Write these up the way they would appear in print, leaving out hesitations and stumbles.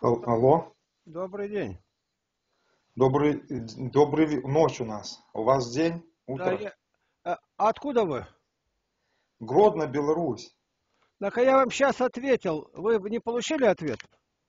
Алло, Добрый день. добрый ночь у нас. У вас день, Да, утро. откуда вы? Гродно, Беларусь. Так я вам сейчас ответил. Вы не получили ответ?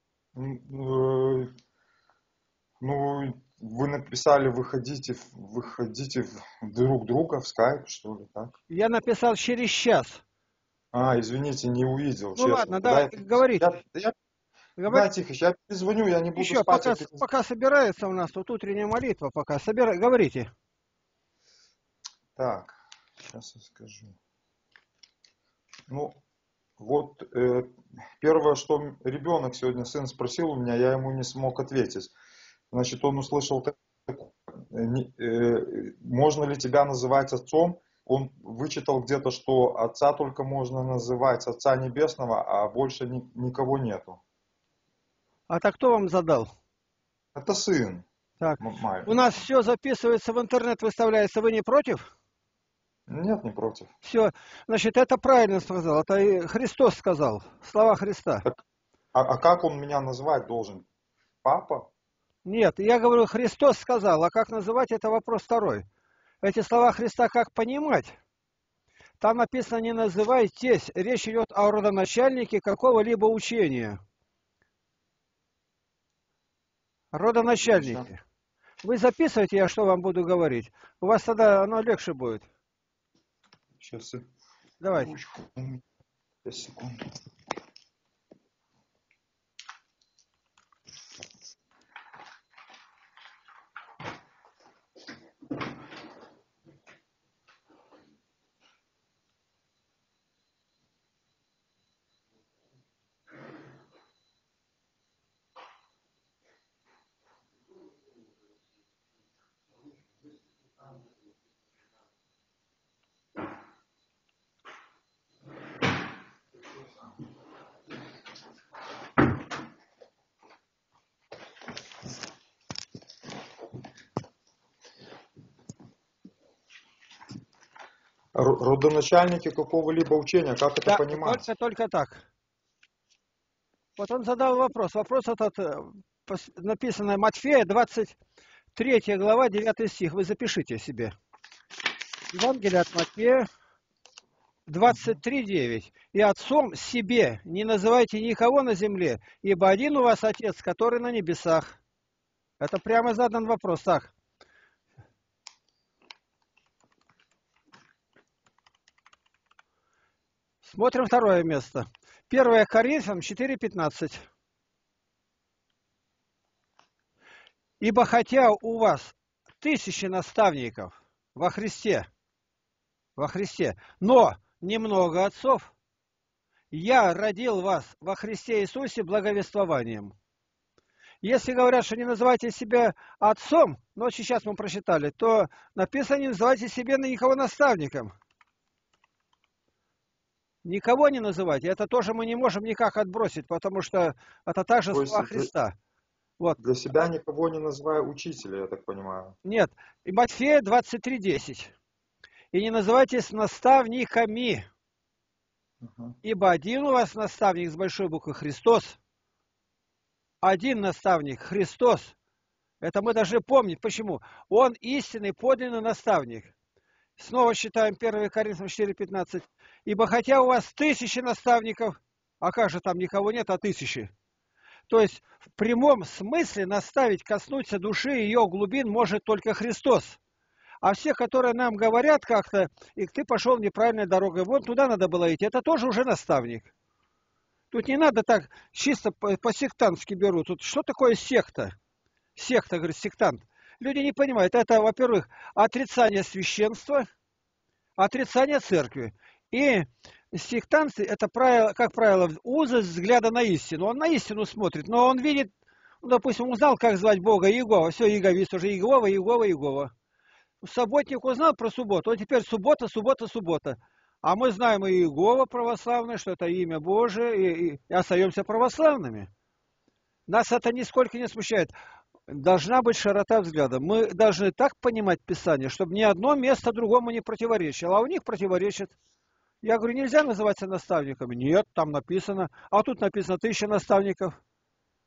М, Ну, вы написали, выходите друг друга в скайп, что ли, так? Я написал через час. Извините, не увидел, Ну честно. ладно, Когда да, я, говорите. Игнатий Тихонович, я перезвоню, я не буду Еще, спать, пока собирается у нас тут утренняя молитва, пока говорите. Так, сейчас я скажу. Ну, вот первое, что ребенок сегодня, сын спросил у меня, я ему не смог ответить. Значит, он услышал, можно ли тебя называть отцом? Он вычитал где-то, что отца только можно называть Отца Небесного, а больше никого нету. А так кто вам задал? Это сын. Так, у нас все записывается в интернет, выставляется. Вы не против? Нет, не против. Все, значит, это правильно сказал. Это и Христос сказал. Слова Христа. Так, а как он меня назвать должен? Папа? Нет, я говорю, Христос сказал, а как называть, это вопрос второй. Эти слова Христа как понимать? Там написано «не называйтесь». Речь идет о родоначальнике какого-либо учения. Родоначальнике. Вы записывайте, я что вам буду говорить. У вас тогда оно легче будет. Сейчас. Давайте. Ручку. 5 секунд. Родоначальники какого-либо учения, как это Да, понимать? только так. Вот он задал вопрос. Вопрос этот написано Матфея, 23 глава, 9 стих. Вы запишите себе. Евангелие от Матфея, 23:9. «И отцом себе не называйте никого на земле, ибо один у вас Отец, который на небесах». Это прямо задан вопрос. Так. Смотрим второе место. 1 Коринфянам 4:15. «Ибо хотя у вас тысячи наставников во Христе, но немного отцов, я родил вас во Христе Иисусе благовествованием». Если говорят, что не называйте себя отцом, но сейчас мы прочитали, то написано, не называйте себе никого наставником. Никого не называйте. Это тоже мы не можем никак отбросить, потому что это также слова Христа. Вот. Для себя никого не называю учителя, я так понимаю. Нет. И Матфея 23:10. «И не называйтесь наставниками, ибо один у вас наставник с большой буквы Христос». Один наставник Христос. Это мы должны помнить. Почему? Он истинный, подлинный наставник. Снова читаем 1 Коринфянам 4:15. «Ибо хотя у вас тысячи наставников», а как же там никого нет, а тысячи. То есть в прямом смысле наставить, коснуться души и ее глубин может только Христос. А все, которые нам говорят как-то, и ты пошел неправильной дорогой, вот туда надо было идти, это тоже уже наставник. Тут не надо так чисто по-сектантски берут. Тут что такое секта? Секта, говорит, сектант. Люди не понимают. Это, во-первых, отрицание священства, отрицание церкви. И сектанцы, это правило, как правило, узость взгляда на истину. Он на истину смотрит, но он видит, ну, допустим, узнал, как звать Бога Иегова. Все, иеговист уже Иегова. Субботник узнал про субботу, а теперь суббота. А мы знаем и Иегова православный, что это имя Божие, и остаемся православными. Нас это нисколько не смущает. Должна быть широта взгляда. Мы должны так понимать Писание, чтобы ни одно место другому не противоречило. А у них противоречит. Я говорю, нельзя называться наставниками. Нет, там написано. А тут написано 1000 наставников.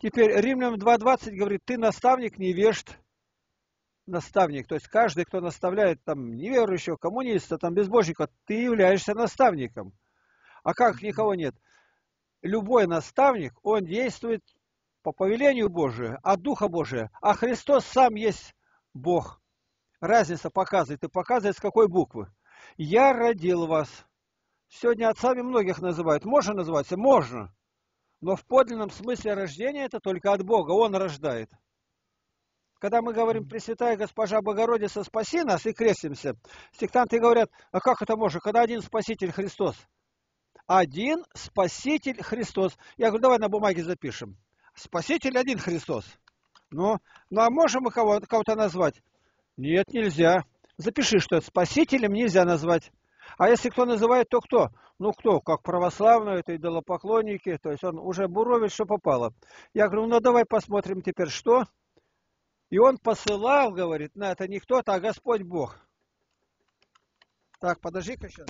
Теперь Римлянам 2:20 говорит, ты наставник невежд. Наставник, то есть каждый, кто наставляет там неверующего, коммуниста, там безбожника, ты являешься наставником. А как никого нет? Любой наставник, он действует по повелению Божию, от Духа Божия. А Христос сам есть Бог. Разница показывает, и показывает с какой буквы. Я родил вас. Сегодня отцами многих называют. Можно называться? Можно. Но в подлинном смысле рождения это только от Бога. Он рождает. Когда мы говорим «Пресвятая Госпожа Богородица, спаси нас» и крестимся, сектанты говорят, а как это можно, когда один Спаситель Христос? Один Спаситель Христос. Я говорю, давай на бумаге запишем. Спаситель один Христос. Ну а можем мы кого-то назвать? Нет, нельзя. Запиши, что Спасителем нельзя назвать. А если кто называет, то кто? Ну кто, как православные, это идолопоклонники, то есть он уже буровит, что попало. Я говорю, ну давай посмотрим теперь, что... И он посылал, говорит, на это не кто-то, а Господь Бог. Так, подожди-ка сейчас.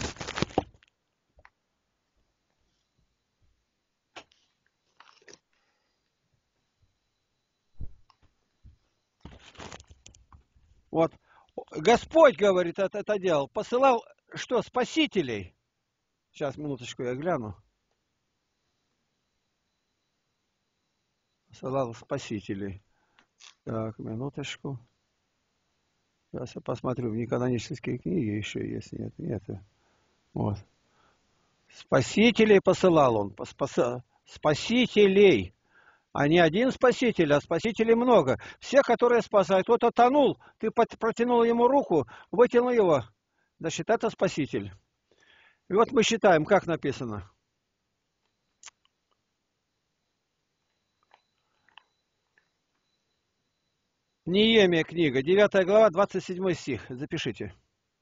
Вот. Господь, говорит, это делал. Посылал, что, спасителей. Сейчас, минуточку, я гляну. Посылал спасителей. Так, минуточку. Сейчас я посмотрю, в неканонические книги еще есть. Нет, нет. Вот. Спасителей посылал он. Спасителей. А не один спаситель, а спасителей много. Все, которые спасают. Вот утонул, ты протянул ему руку, вытянул его. Значит, это спаситель. И вот мы считаем, как написано. Неемия книга, 9 глава, 27 стих. Запишите.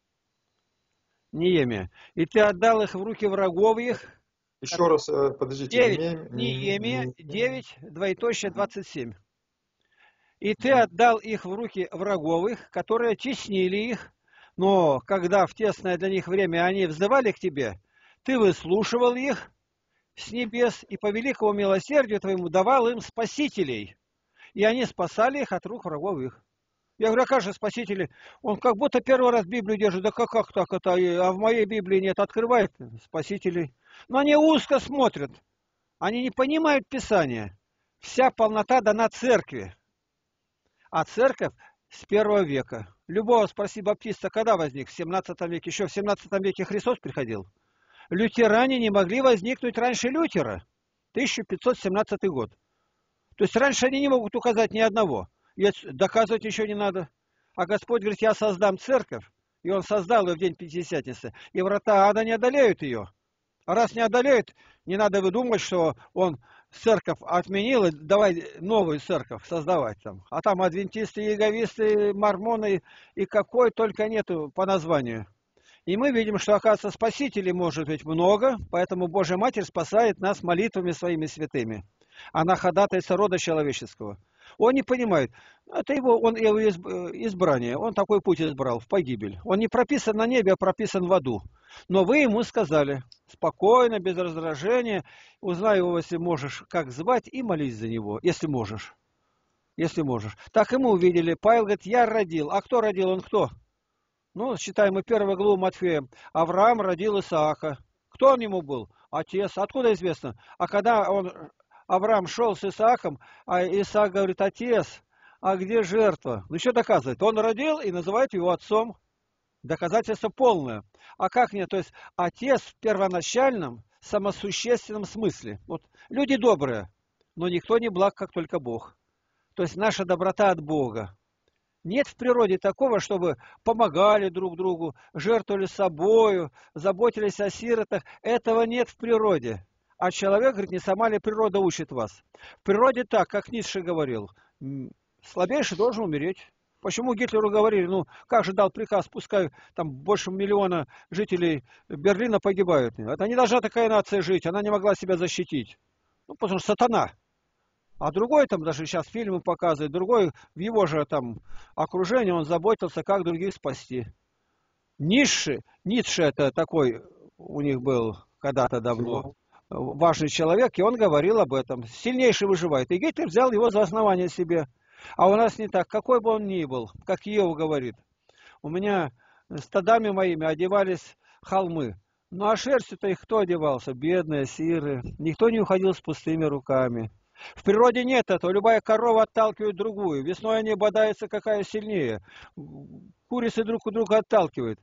Неемия. И ты отдал их в руки врагов их. Еще раз, подождите. 9. Неемия 9, двоеточие 27. И ты отдал их в руки врагов их, которые теснили их. Но когда в тесное для них время они взывали к тебе, ты выслушивал их с небес и по великому милосердию твоему давал им спасителей. И они спасали их от рук врагов их. Я говорю, а как же спасители? Он как будто первый раз Библию держит. Да как так это? А в моей Библии нет. Открывает спасителей. Но они узко смотрят. Они не понимают Писания. Вся полнота дана церкви. А церковь с 1 века. Любого спроси баптиста, когда возник? В 17 веке. Еще в 17 веке Христос приходил. Лютеране не могли возникнуть раньше Лютера. 1517 год. То есть раньше они не могут указать ни одного. И доказывать еще не надо. А Господь говорит, я создам церковь. И Он создал ее в день Пятидесятницы. И врата ада не одолеют ее. А раз не одолеют, не надо выдумывать, что Он церковь отменил, и давай новую церковь создавать там. А там адвентисты, иеговисты, мормоны и какой только нету по названию. И мы видим, что, оказывается, спасителей может быть много, поэтому Божья Матерь спасает нас молитвами своими святыми. Она ходатайца рода человеческого. Он не понимает, это его избрание, он такой путь избрал, в погибель. Он не прописан на небе, а прописан в аду. Но вы ему сказали, спокойно, без раздражения, узнай его, если можешь, как звать, и молись за него, если можешь. Если можешь. Так и мы увидели, Павел говорит, я родил. А кто родил? Он кто? Ну, считаем мы 1 главу Матфея. Авраам родил Исаака. Кто он ему был? Отец. Откуда известно? А когда Авраам шел с Исааком, а Исаак говорит, отец, а где жертва? Ну, что доказывает? Он родил и называет его отцом. Доказательство полное. А как нет? То есть отец в первоначальном, самосущественном смысле. Вот люди добрые, но никто не благ, как только Бог. То есть наша доброта от Бога. Нет в природе такого, чтобы помогали друг другу, жертвовали собою, заботились о сиротах. Этого нет в природе. А человек, говорит, не сама ли природа учит вас? В природе так, как Ницше говорил, слабейший должен умереть. Почему Гитлеру говорили, ну как же дал приказ, пускай там больше 1 миллиона жителей Берлина погибают. Это не должна такая нация жить, она не могла себя защитить. Ну потому что сатана. А другой там, даже сейчас фильмы показывают, другой в его же там окружении, он заботился, как других спасти. Ницше это такой у них был когда-то давно. важный человек, и он говорил об этом. Сильнейший выживает. И Гитлер взял его за основание себе. А у нас не так. Какой бы он ни был, как Иов говорит. У меня стадами моими одевались холмы. Ну а шерстью-то их кто одевался? Бедные, сирые. Никто не уходил с пустыми руками. В природе нет этого. Любая корова отталкивает другую. Весной они бодаются, какая сильнее. Курицы друг у друга отталкивают.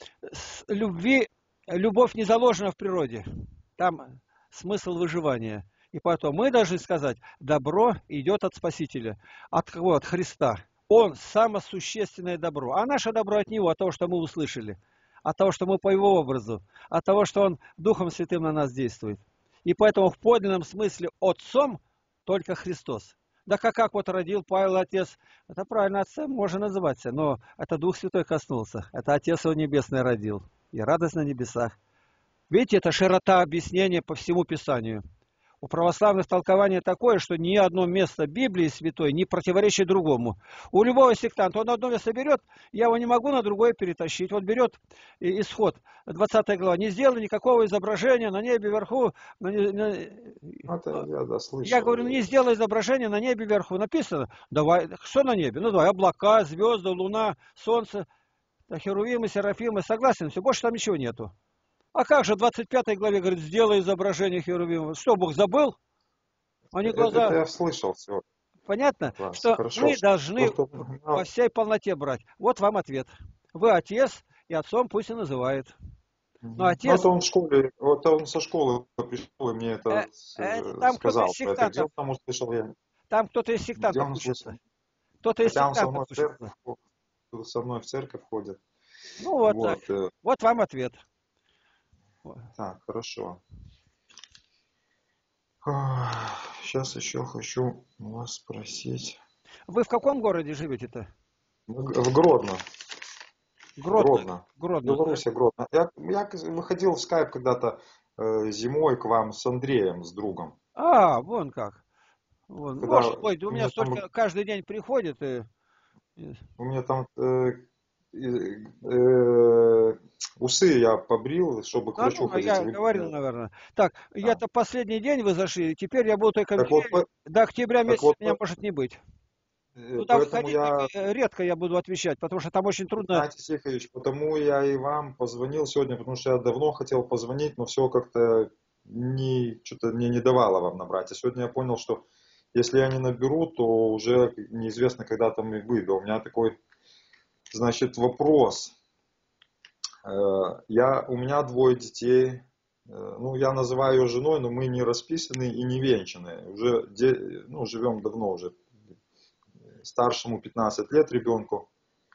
Любовь не заложена в природе. Там смысл выживания. И потом мы должны сказать, добро идет от Спасителя. От кого? От Христа. Он самое существенное добро. А наше добро от Него, от того, что мы услышали. От того, что мы по Его образу. От того, что Он Духом Святым на нас действует. И поэтому в подлинном смысле отцом только Христос. Да как вот родил Павел Отец, это правильно, отцом можно называться, но это Дух Святой коснулся. Это Отец Его Небесный родил. И радость на небесах. Видите, это широта объяснения по всему Писанию. У православных толкование такое, что ни одно место Библии Святой не противоречит другому. У любого сектанта он одно место берет, я его не могу на другое перетащить. Вот берет Исход, 20 глава, не сделай никакого изображения на небе вверху. Я говорю, не сделай изображение на небе вверху. Написано, давай, что на небе? Ну давай, облака, звезды, луна, солнце, херувимы, серафимы, согласен, все, больше там ничего нету. А как же в 25 главе говорит, сделай изображение херувимов. Что, Бог забыл? Они глаза... Это я слышал все. Понятно? Что хорошо, мы должны во всей полноте брать. Вот вам ответ. Вы отец, и отцом пусть и называет. Но отец... Вот он в школе, вот он со школы пришел и мне это там сказал. Это где там услышал я. Там кто-то из сектантов учится. Кто-то из сектантов учится. Со мной в церковь ходит. Ну вот, вот вам ответ. Так, хорошо. Сейчас еще хочу вас спросить. Вы в каком городе живете-то? В Гродно. Гродно. Белоруссия, Гродно. Я выходил в скайп когда-то зимой к вам с Андреем, с другом. Вон как. Вон. Когда Может быть, у меня столько там... каждый день приходит. У меня там усы я побрил, чтобы к врачу ходить. Я говорил, наверное. Так, я-то последний день вы зашли, теперь я буду только до октября месяца меня может не быть. Туда входить редко я буду отвечать, потому что там очень трудно. Знаете, Тихович, потому я и вам позвонил сегодня, потому что я давно хотел позвонить, но все как-то что-то мне не давало вам набрать. И сегодня я понял, что если я не наберу, то уже неизвестно, когда там и выйду. У меня такой, значит, вопрос. У меня 2 детей. Ну, я называю ее женой, но мы не расписаны и не венчаны. Уже живем давно уже. Старшему 15 лет ребенку.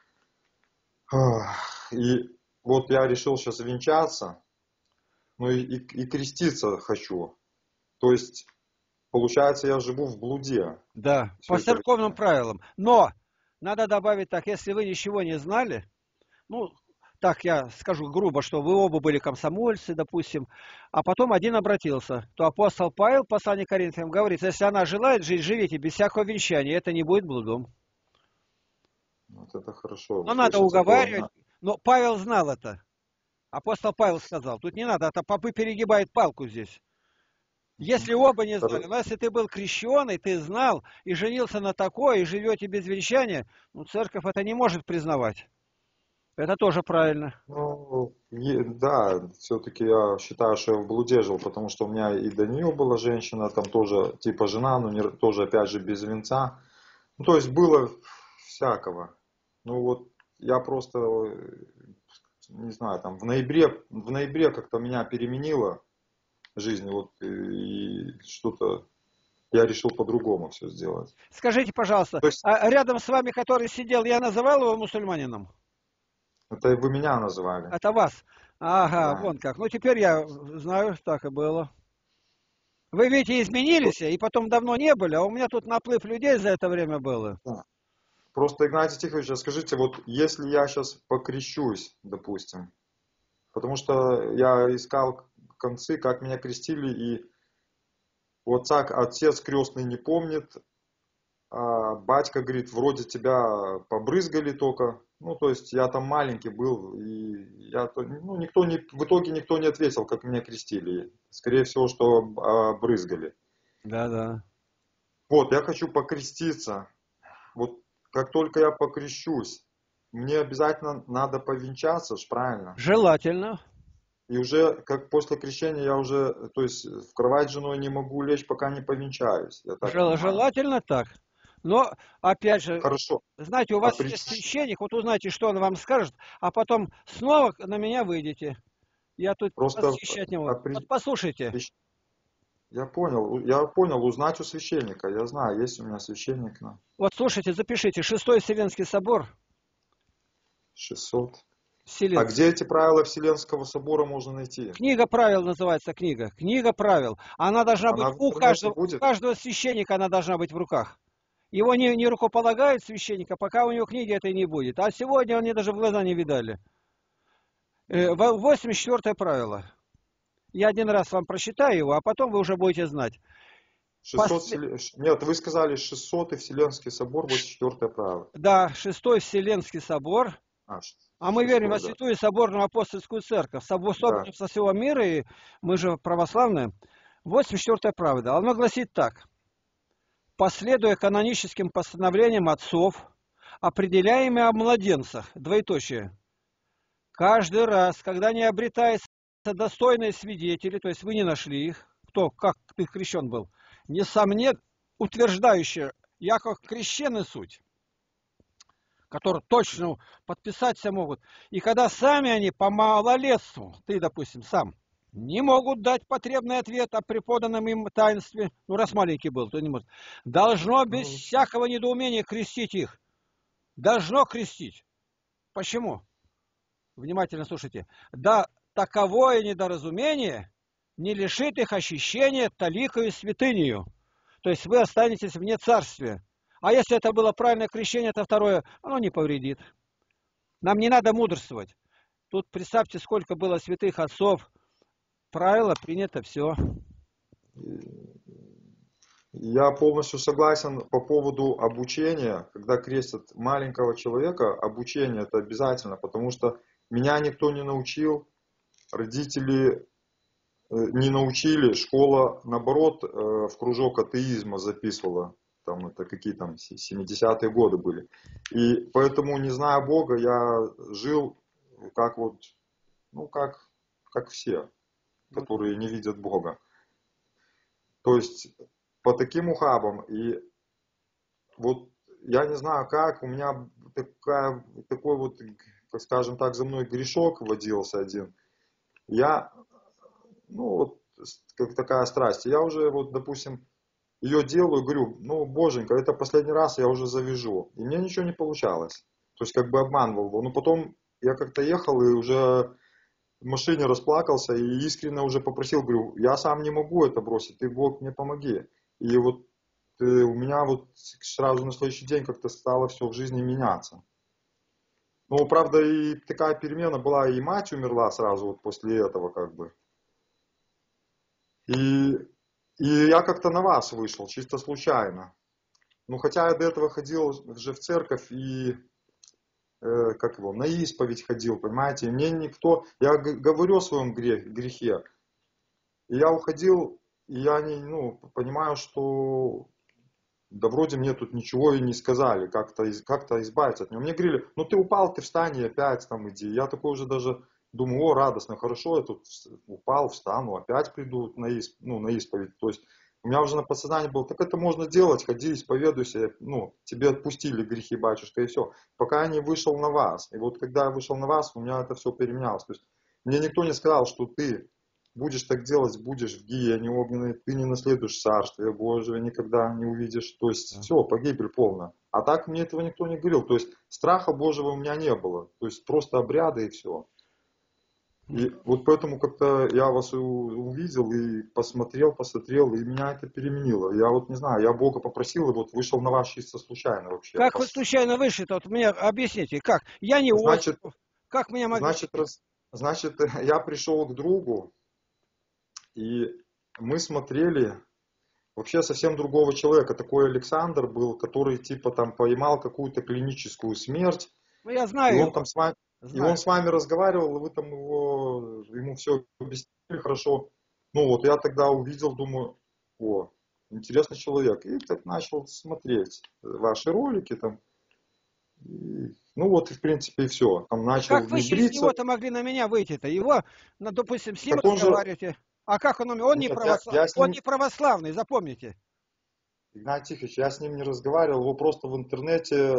И вот я решил сейчас венчаться, ну и креститься хочу. То есть, получается, я живу в блуде. Да, по церковным правилам. Но надо добавить так, если вы ничего не знали, ну, так я скажу грубо, что вы оба были комсомольцы, допустим, а потом один обратился, то апостол Павел, послание Коринфянам, говорит, если она желает жить, живите без всякого венчания, это не будет блудом. Вот это хорошо. Но надо уговаривать. Но Павел знал это. Апостол Павел сказал, тут не надо, а попы перегибают палку здесь. Если оба не знали, но если ты был крещеный, ты знал и женился на такой, и живете без венчания, ну, церковь это не может признавать. Это тоже правильно. Ну, да, все-таки я считаю, что я в блуде жил, потому что у меня и до нее была женщина, там тоже типа жена, но тоже опять же без венца. Ну, то есть было всякого. Ну вот я просто, не знаю, там в ноябре как-то меня переменило жизнь, вот и что-то я решил по-другому все сделать. Скажите, пожалуйста, а рядом с вами, который сидел, я называл его мусульманином? Это вы меня называли. Это вас? Ага, да. Вон как. Ну теперь я знаю, так и было. Вы, видите, изменились, и потом давно не были, а у меня тут наплыв людей за это время было. Да. Просто, Игнатий Тихович, скажите, вот если я сейчас покрещусь, допустим, потому что я искал концы, как меня крестили, и вот так отец крестный не помнит, а батька говорит, вроде тебя побрызгали только, Ну, то есть я там маленький был, и ну, в итоге никто не ответил, как меня крестили. Скорее всего, что брызгали. Да, да. Вот, я хочу покреститься. Вот как только я покрещусь, мне обязательно надо повенчаться, ж правильно? Желательно. И уже, как после крещения, я уже, то есть в кровать с женой не могу лечь, пока не повенчаюсь, я так понимаю. Желательно так. Но, опять же, Хорошо. знаете, у А вас есть священник, вот узнайте, что он вам скажет, а потом снова на меня выйдете. Я тут просто восхищать не могу. Вот опри- послушайте. я понял, узнать у священника, я знаю, есть у меня священник на Вот слушайте, запишите. Шестой Вселенский собор. 600. А Вселенский. где эти правила Вселенского собора можно найти? Книга правил называется книга. Книга правил. Она должна быть Она в интернете у будет? каждого священника она должна быть в руках. Его не рукополагают священника, пока у него книги этой не будет. А сегодня они даже в глаза не видали. 84 правило. Я один раз вам прочитаю его, а потом вы уже будете знать. 600, нет, вы сказали 600 Вселенский собор, 84 право. Да, шестой Вселенский собор. А, А мы верим во 6, да. Святую Соборную Апостольскую Церковь. Да. Соборную со всего мира, и мы же православные. 84 правда. Оно гласит так. Последуя каноническим постановлениям отцов, определяемые о младенцах, двоеточие, каждый раз, когда не обретается достойные свидетели, то есть вы не нашли их, кто, как ты крещен был, несомненно, утверждающие, я как крещеный суть, которые точно подписаться могут. И когда сами они по малолетству, ты, допустим, сам, не могут дать потребный ответ о преподанном им таинстве, ну, раз маленький был, то не может, должно без Ну, всякого недоумения крестить их. Должно крестить. Почему? Внимательно слушайте. Да таковое недоразумение не лишит их ощущения таликою святынею. То есть вы останетесь вне царствия. А если это было правильное крещение, то второе, оно не повредит. Нам не надо мудрствовать. Тут представьте, сколько было святых отцов. Правило принято, все. я полностью согласен по поводу обучения. Когда крестят маленького человека, обучение это обязательно, потому что меня никто не научил, родители не научили, школа, наоборот, в кружок атеизма записывала. Там это какие там 70-е годы были. И поэтому, не зная Бога, я жил как вот, ну как все, которые не видят Бога. То есть по таким ухабам. И вот я не знаю как, у меня такой вот, скажем так, за мной грешок водился один. Я, ну вот, как такая страсть. Я уже вот, допустим, ее делаю, говорю, ну, боженька, это последний раз я уже завяжу. И мне ничего не получалось. То есть как бы обманывал его. Но потом я как-то ехал и уже в машине расплакался и искренне уже попросил, говорю, я сам не могу это бросить, ты, Бог, мне помоги. И вот у меня вот сразу на следующий день как-то стало все в жизни меняться. Ну, правда, и такая перемена была, и мать умерла сразу вот после этого как бы. И, и я как-то на вас вышел, чисто случайно. Ну, хотя я до этого ходил уже в церковь и, как его, на исповедь ходил, понимаете, и мне никто, я говорю о своем грехе, и я уходил, и я не, ну, понимаю, что да вроде мне тут ничего и не сказали, как-то избавиться от него. Мне говорили, ну ты упал, ты встань и опять там иди. Я такой уже даже думаю, о, радостно, хорошо, я тут упал, встану, опять приду на исповедь. То есть у меня уже на подсознании было, так это можно делать, ходи, исповедуйся, ну, тебе отпустили грехи, батюшка, и все. Пока я не вышел на вас. И вот когда я вышел на вас, у меня это все переменялось. То есть мне никто не сказал, что ты будешь так делать, будешь в гиене огненной, ты не наследуешь царствие Божие, никогда не увидишь. То есть все, погибель полная. А так мне этого никто не говорил. То есть страха Божьего у меня не было. То есть просто обряды и все. И вот поэтому как-то я вас увидел и посмотрел, и меня это переменило. Я вот не знаю, я Бога попросил и вот вышел на вас чисто случайно вообще. Как вы случайно вышли-то? Вот мне объясните, как? Я не Значит, Осипов. Как меня могли значит, найти? значит, я пришел к другу, и мы смотрели вообще совсем другого человека. Такой Александр был, который типа там поймал какую-то клиническую смерть. Ну, я И знаю он его, там с вами, и он знаю. с вами разговаривал, и вы там ему все объяснили хорошо. Ну вот я тогда увидел, думаю, о, интересный человек. И так начал смотреть ваши ролики там. Ну вот, и в принципе, и все. Там И начал как вы через внедриться. него-то могли на меня выйти-то? Его, ну, допустим, с ним Так он же, разговариваете. А как он не нет, я с он ним, не православный, запомните. Игнатий Тихонович, я с ним не разговаривал, его просто в интернете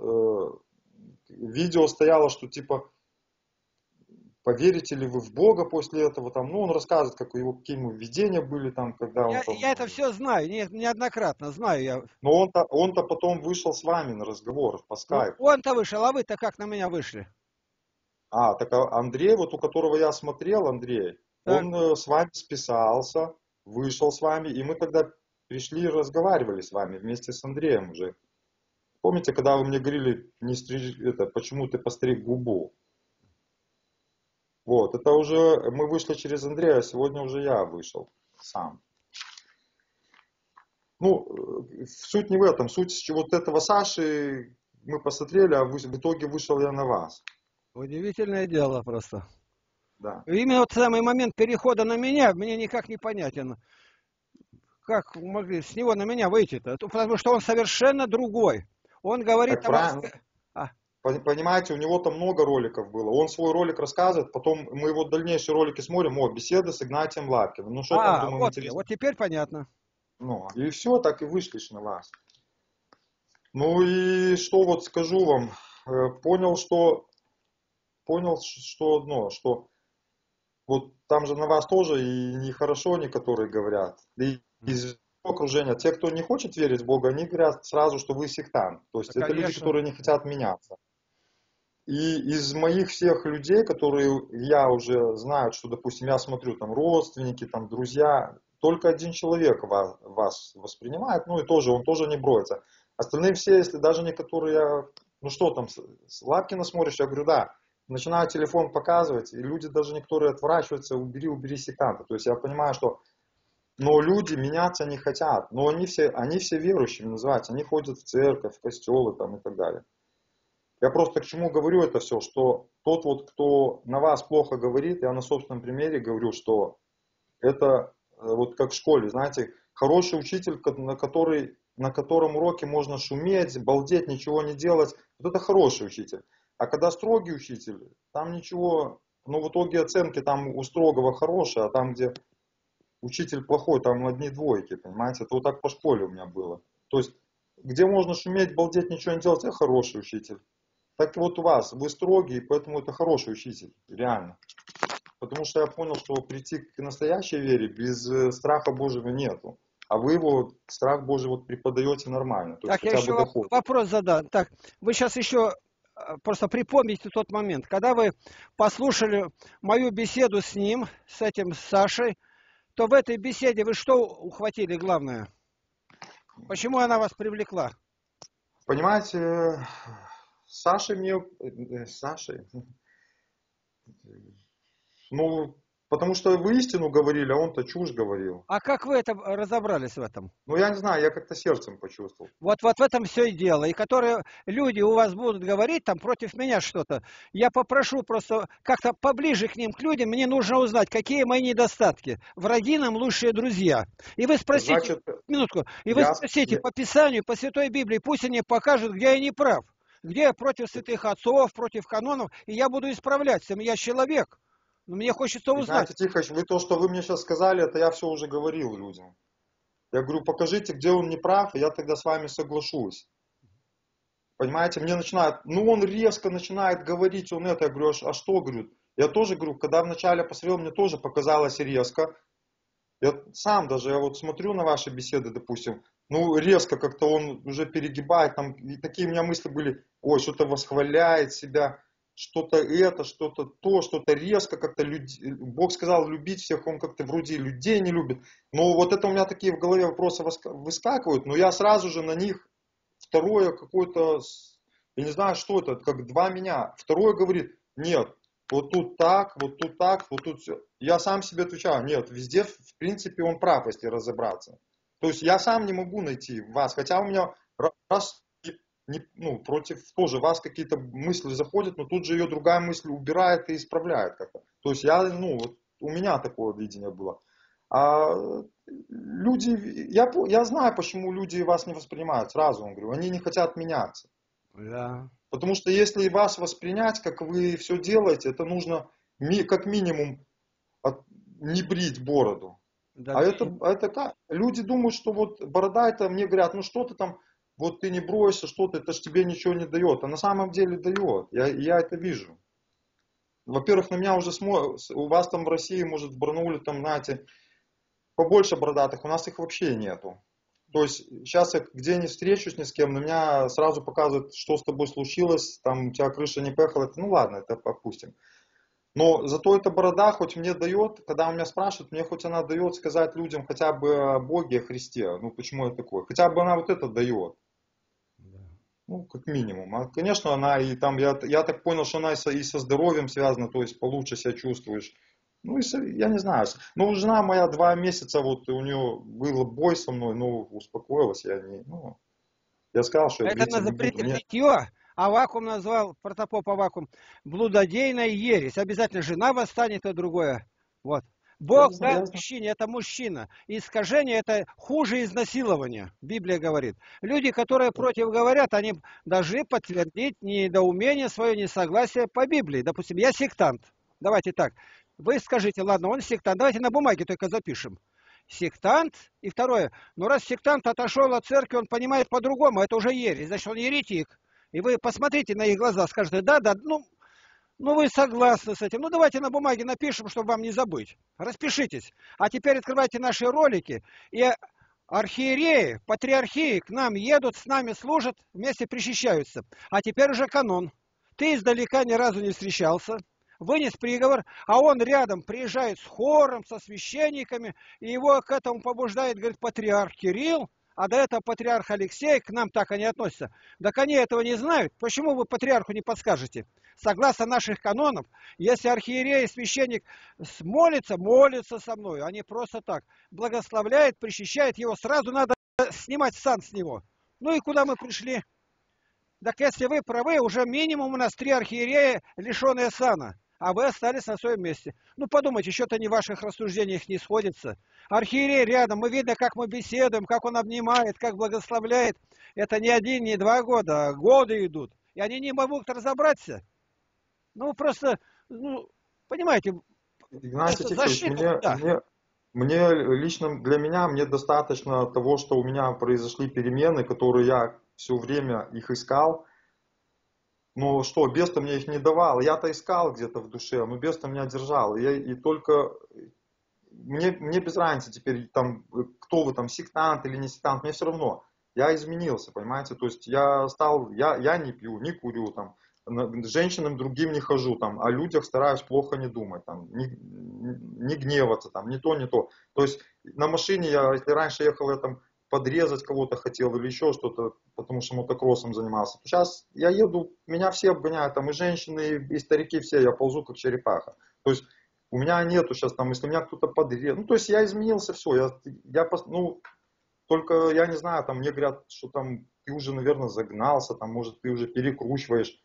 видео стояло, что типа, поверите ли вы в Бога после этого, там, ну, он рассказывает, как у его, какие ему видения были там, когда он Я это там, все знаю, неоднократно знаю я. но он-то потом вышел с вами на разговор по Ну, скайпу. он-то вышел, а вы-то как на меня вышли? Так Андрей, вот у которого я смотрел, Андрей, Так, он с вами списался, вышел с вами, и мы тогда пришли и разговаривали с вами вместе с Андреем уже. Помните, когда вы мне говорили, не стриж, это, почему ты постриг губу? Вот, это уже мы вышли через Андрея, а сегодня уже я вышел сам. Ну, суть не в этом, суть вот этого Саши мы посмотрели, а в итоге вышел я на вас. удивительное дело просто. Да. Именно вот самый момент перехода на меня мне никак не понятен. Как могли с него на меня выйти-то? Потому что он совершенно другой. Он говорит Так там... правильно. Понимаете, у него там много роликов было. Он свой ролик рассказывает, потом мы его дальнейшие ролики смотрим, беседы с Игнатием Лапкиным. Ну что там, думаем, Вот где, интересно. вот теперь понятно. Ну, и все, так и вышли на вас. Ну и что вот скажу вам, понял, что одно, что вот там же на вас тоже и нехорошо некоторые говорят. И из окружения, те, кто не хочет верить в Бога, они говорят сразу, что вы сектант. То Да, есть это люди, конечно. которые не хотят меняться. И из моих всех людей, которые я уже знаю, что, допустим, я смотрю, там, родственники, там, друзья, только один человек вас воспринимает, ну, и тоже, он тоже не броется. Остальные все, если даже некоторые, ну, что там, с Лапкина смотришь, я говорю, да, начинаю телефон показывать, и люди даже некоторые отворачиваются, убери сектанта. То есть я понимаю, что, но люди меняться не хотят, но они все верующими называются, они ходят в церковь, в костелы, там, и так далее. Я просто к чему говорю это все, что тот вот, кто на вас плохо говорит, я на собственном примере говорю, что это вот как в школе, знаете, хороший учитель, на котором уроке можно шуметь, балдеть, ничего не делать, вот это хороший учитель. А когда строгий учитель, там ничего, ну в итоге оценки там у строгого хорошие, а там, где учитель плохой, там одни двойки, понимаете, это вот так по школе у меня было. То есть, где можно шуметь, балдеть, ничего не делать, это хороший учитель. Так вот у вас, вы строгий, поэтому это хороший учитель, реально. Потому что я понял, что прийти к настоящей вере без страха Божьего нету. А вы его, страх Божий, вот преподаете нормально, то есть Так, я хотя еще бы доходит. вопрос задам. Так, вы сейчас еще просто припомните тот момент, когда вы послушали мою беседу с ним, с этим Сашей, то в этой беседе вы что ухватили главное? Почему она вас привлекла? Понимаете, Саша мне, Саша, ну, потому что вы истину говорили, а он-то чушь говорил. А как вы это разобрались в этом? Ну, я не знаю, я как-то сердцем почувствовал. Вот в этом все и дело. И которые люди у вас будут говорить там против меня что-то, я попрошу просто как-то поближе к ним, к людям, мне нужно узнать, какие мои недостатки. Враги нам лучшие друзья. И вы спросите, Значит, минутку, и вы я, спросите я- по Писанию, по Святой Библии, пусть они покажут, где я не прав. Где я против святых отцов, против канонов, и я буду исправлять. Я человек. Но мне хочется узнать. Игнатий Тихонович, вы то, что вы мне сейчас сказали, это я все уже говорил людям. Я говорю, покажите, где он не прав, и я тогда с вами соглашусь. Понимаете, мне начинают, ну он резко начинает говорить, он это, я говорю, а что, говорю, я тоже говорю, когда вначале посмотрел, мне тоже показалось резко. Я сам даже, я вот смотрю на ваши беседы, допустим, ну резко как-то он уже перегибает, там, и такие у меня мысли были, ой, что-то восхваляет себя, что-то это, что-то то, что-то резко как-то, Бог сказал любить всех, он как-то вроде людей не любит. Но вот это у меня такие в голове вопросы выскакивают, но я сразу же на них второе какое-то, я не знаю, что это, как два меня. Второе говорит, нет, вот тут так, вот тут так, вот тут все. Я сам себе отвечаю, нет, везде, в принципе, он прав, если разобраться. То есть я сам не могу найти вас, хотя у меня раз ну, против тоже вас какие-то мысли заходят, но тут же ее другая мысль убирает и исправляет как-то. То есть я, ну, вот у меня такое видение было. А люди, я знаю, почему люди вас не воспринимают, сразу вам говорю, они не хотят меняться. Да. Потому что если вас воспринять, как вы все делаете, это нужно как минимум не брить бороду. Да, А это как? Люди думают, что вот борода это, мне говорят, ну что ты там, вот ты не бросишься, что-то, это ж тебе ничего не дает. А на самом деле дает. Я это вижу. Во-первых, на меня уже у вас там в России, может, в Барнауле, там, знаете, побольше бородатых, у нас их вообще нету. То есть сейчас я где не встречусь ни с кем, на меня сразу показывают, что с тобой случилось, там у тебя крыша не поехала, это, ну ладно, это опустим. Но зато эта борода хоть мне дает, когда у меня спрашивают, мне хоть она дает сказать людям хотя бы о Боге, о Христе. Ну почему я такой? Хотя бы она вот это дает. Ну, как минимум. А, конечно, она и там, я так понял, что она и со здоровьем связана, то есть получше себя чувствуешь. Ну, я не знаю. Ну, жена моя 2 месяца, вот у нее был бой со мной, но успокоилась, я не, ну, я сказал, что я Это бриться не буду. Мне, бритье. Авакум назвал, протопоп Авакум, блудодейная ересь. Обязательно жена восстанет, и другое. Вот. я Бог знаю, дан я знаю. мужчине, это мужчина. Искажение это хуже изнасилования. Библия говорит. Люди, которые против говорят, они должны подтвердить недоумение свое, несогласие по Библии. Допустим, я сектант. Давайте так. Вы скажите, ладно, он сектант. Давайте на бумаге только запишем. Сектант. И второе. Но раз сектант отошел от церкви, он понимает по-другому. Это уже ересь. Значит, он еретик. И вы посмотрите на их глаза, скажете, да, да, ну вы согласны с этим. Ну давайте на бумаге напишем, чтобы вам не забыть. Распишитесь. А теперь открывайте наши ролики. И архиереи, патриархии к нам едут, с нами служат, вместе причащаются. А теперь уже канон. Ты издалека ни разу не встречался, вынес приговор, а он рядом приезжает с хором, со священниками, и его к этому побуждает, говорит, патриарх Кирилл, а до этого патриарх Алексей, к нам так они относятся. Так они этого не знают. Почему вы патриарху не подскажете? Согласно наших канонов, если архиерей, священник молится со мной, а не просто так, благословляет, причащает его, сразу надо снимать сан с него. Ну и куда мы пришли? Так если вы правы, уже минимум у нас 3 архиерея, лишенные сана, а вы остались на своем месте. Ну подумайте, что-то не в ваших рассуждениях не сходится. Архиерей рядом, мы видно, как мы беседуем, как он обнимает, как благословляет. Это не 1, не 2 года, а годы идут. И они не могут разобраться. Ну просто, ну, понимаете, Игнатий это Тихонович, защита, да. мне лично, для меня, мне достаточно того, что у меня произошли перемены, которые я все время их искал. Но что, бес-то мне их не давал. Я-то искал где-то в душе, но бес-то меня держал. И только мне без разницы теперь, там, кто вы там, сектант или не сектант, мне все равно. Я изменился, понимаете? То есть я не пью, не курю, там, женщинам другим не хожу, там, о людях стараюсь плохо не думать, там, не гневаться, там, не то, не то. То есть на машине я, если раньше ехал, я там подрезать кого-то хотел или еще что-то, потому что мотокроссом занимался. Сейчас я еду, меня все обгоняют, там и женщины, и старики все, я ползу как черепаха. То есть у меня нету сейчас там, если меня кто-то подрезал, ну то есть я изменился, все, ну только я не знаю, там мне говорят, что там ты уже, наверное, загнался, там может ты уже перекручиваешь.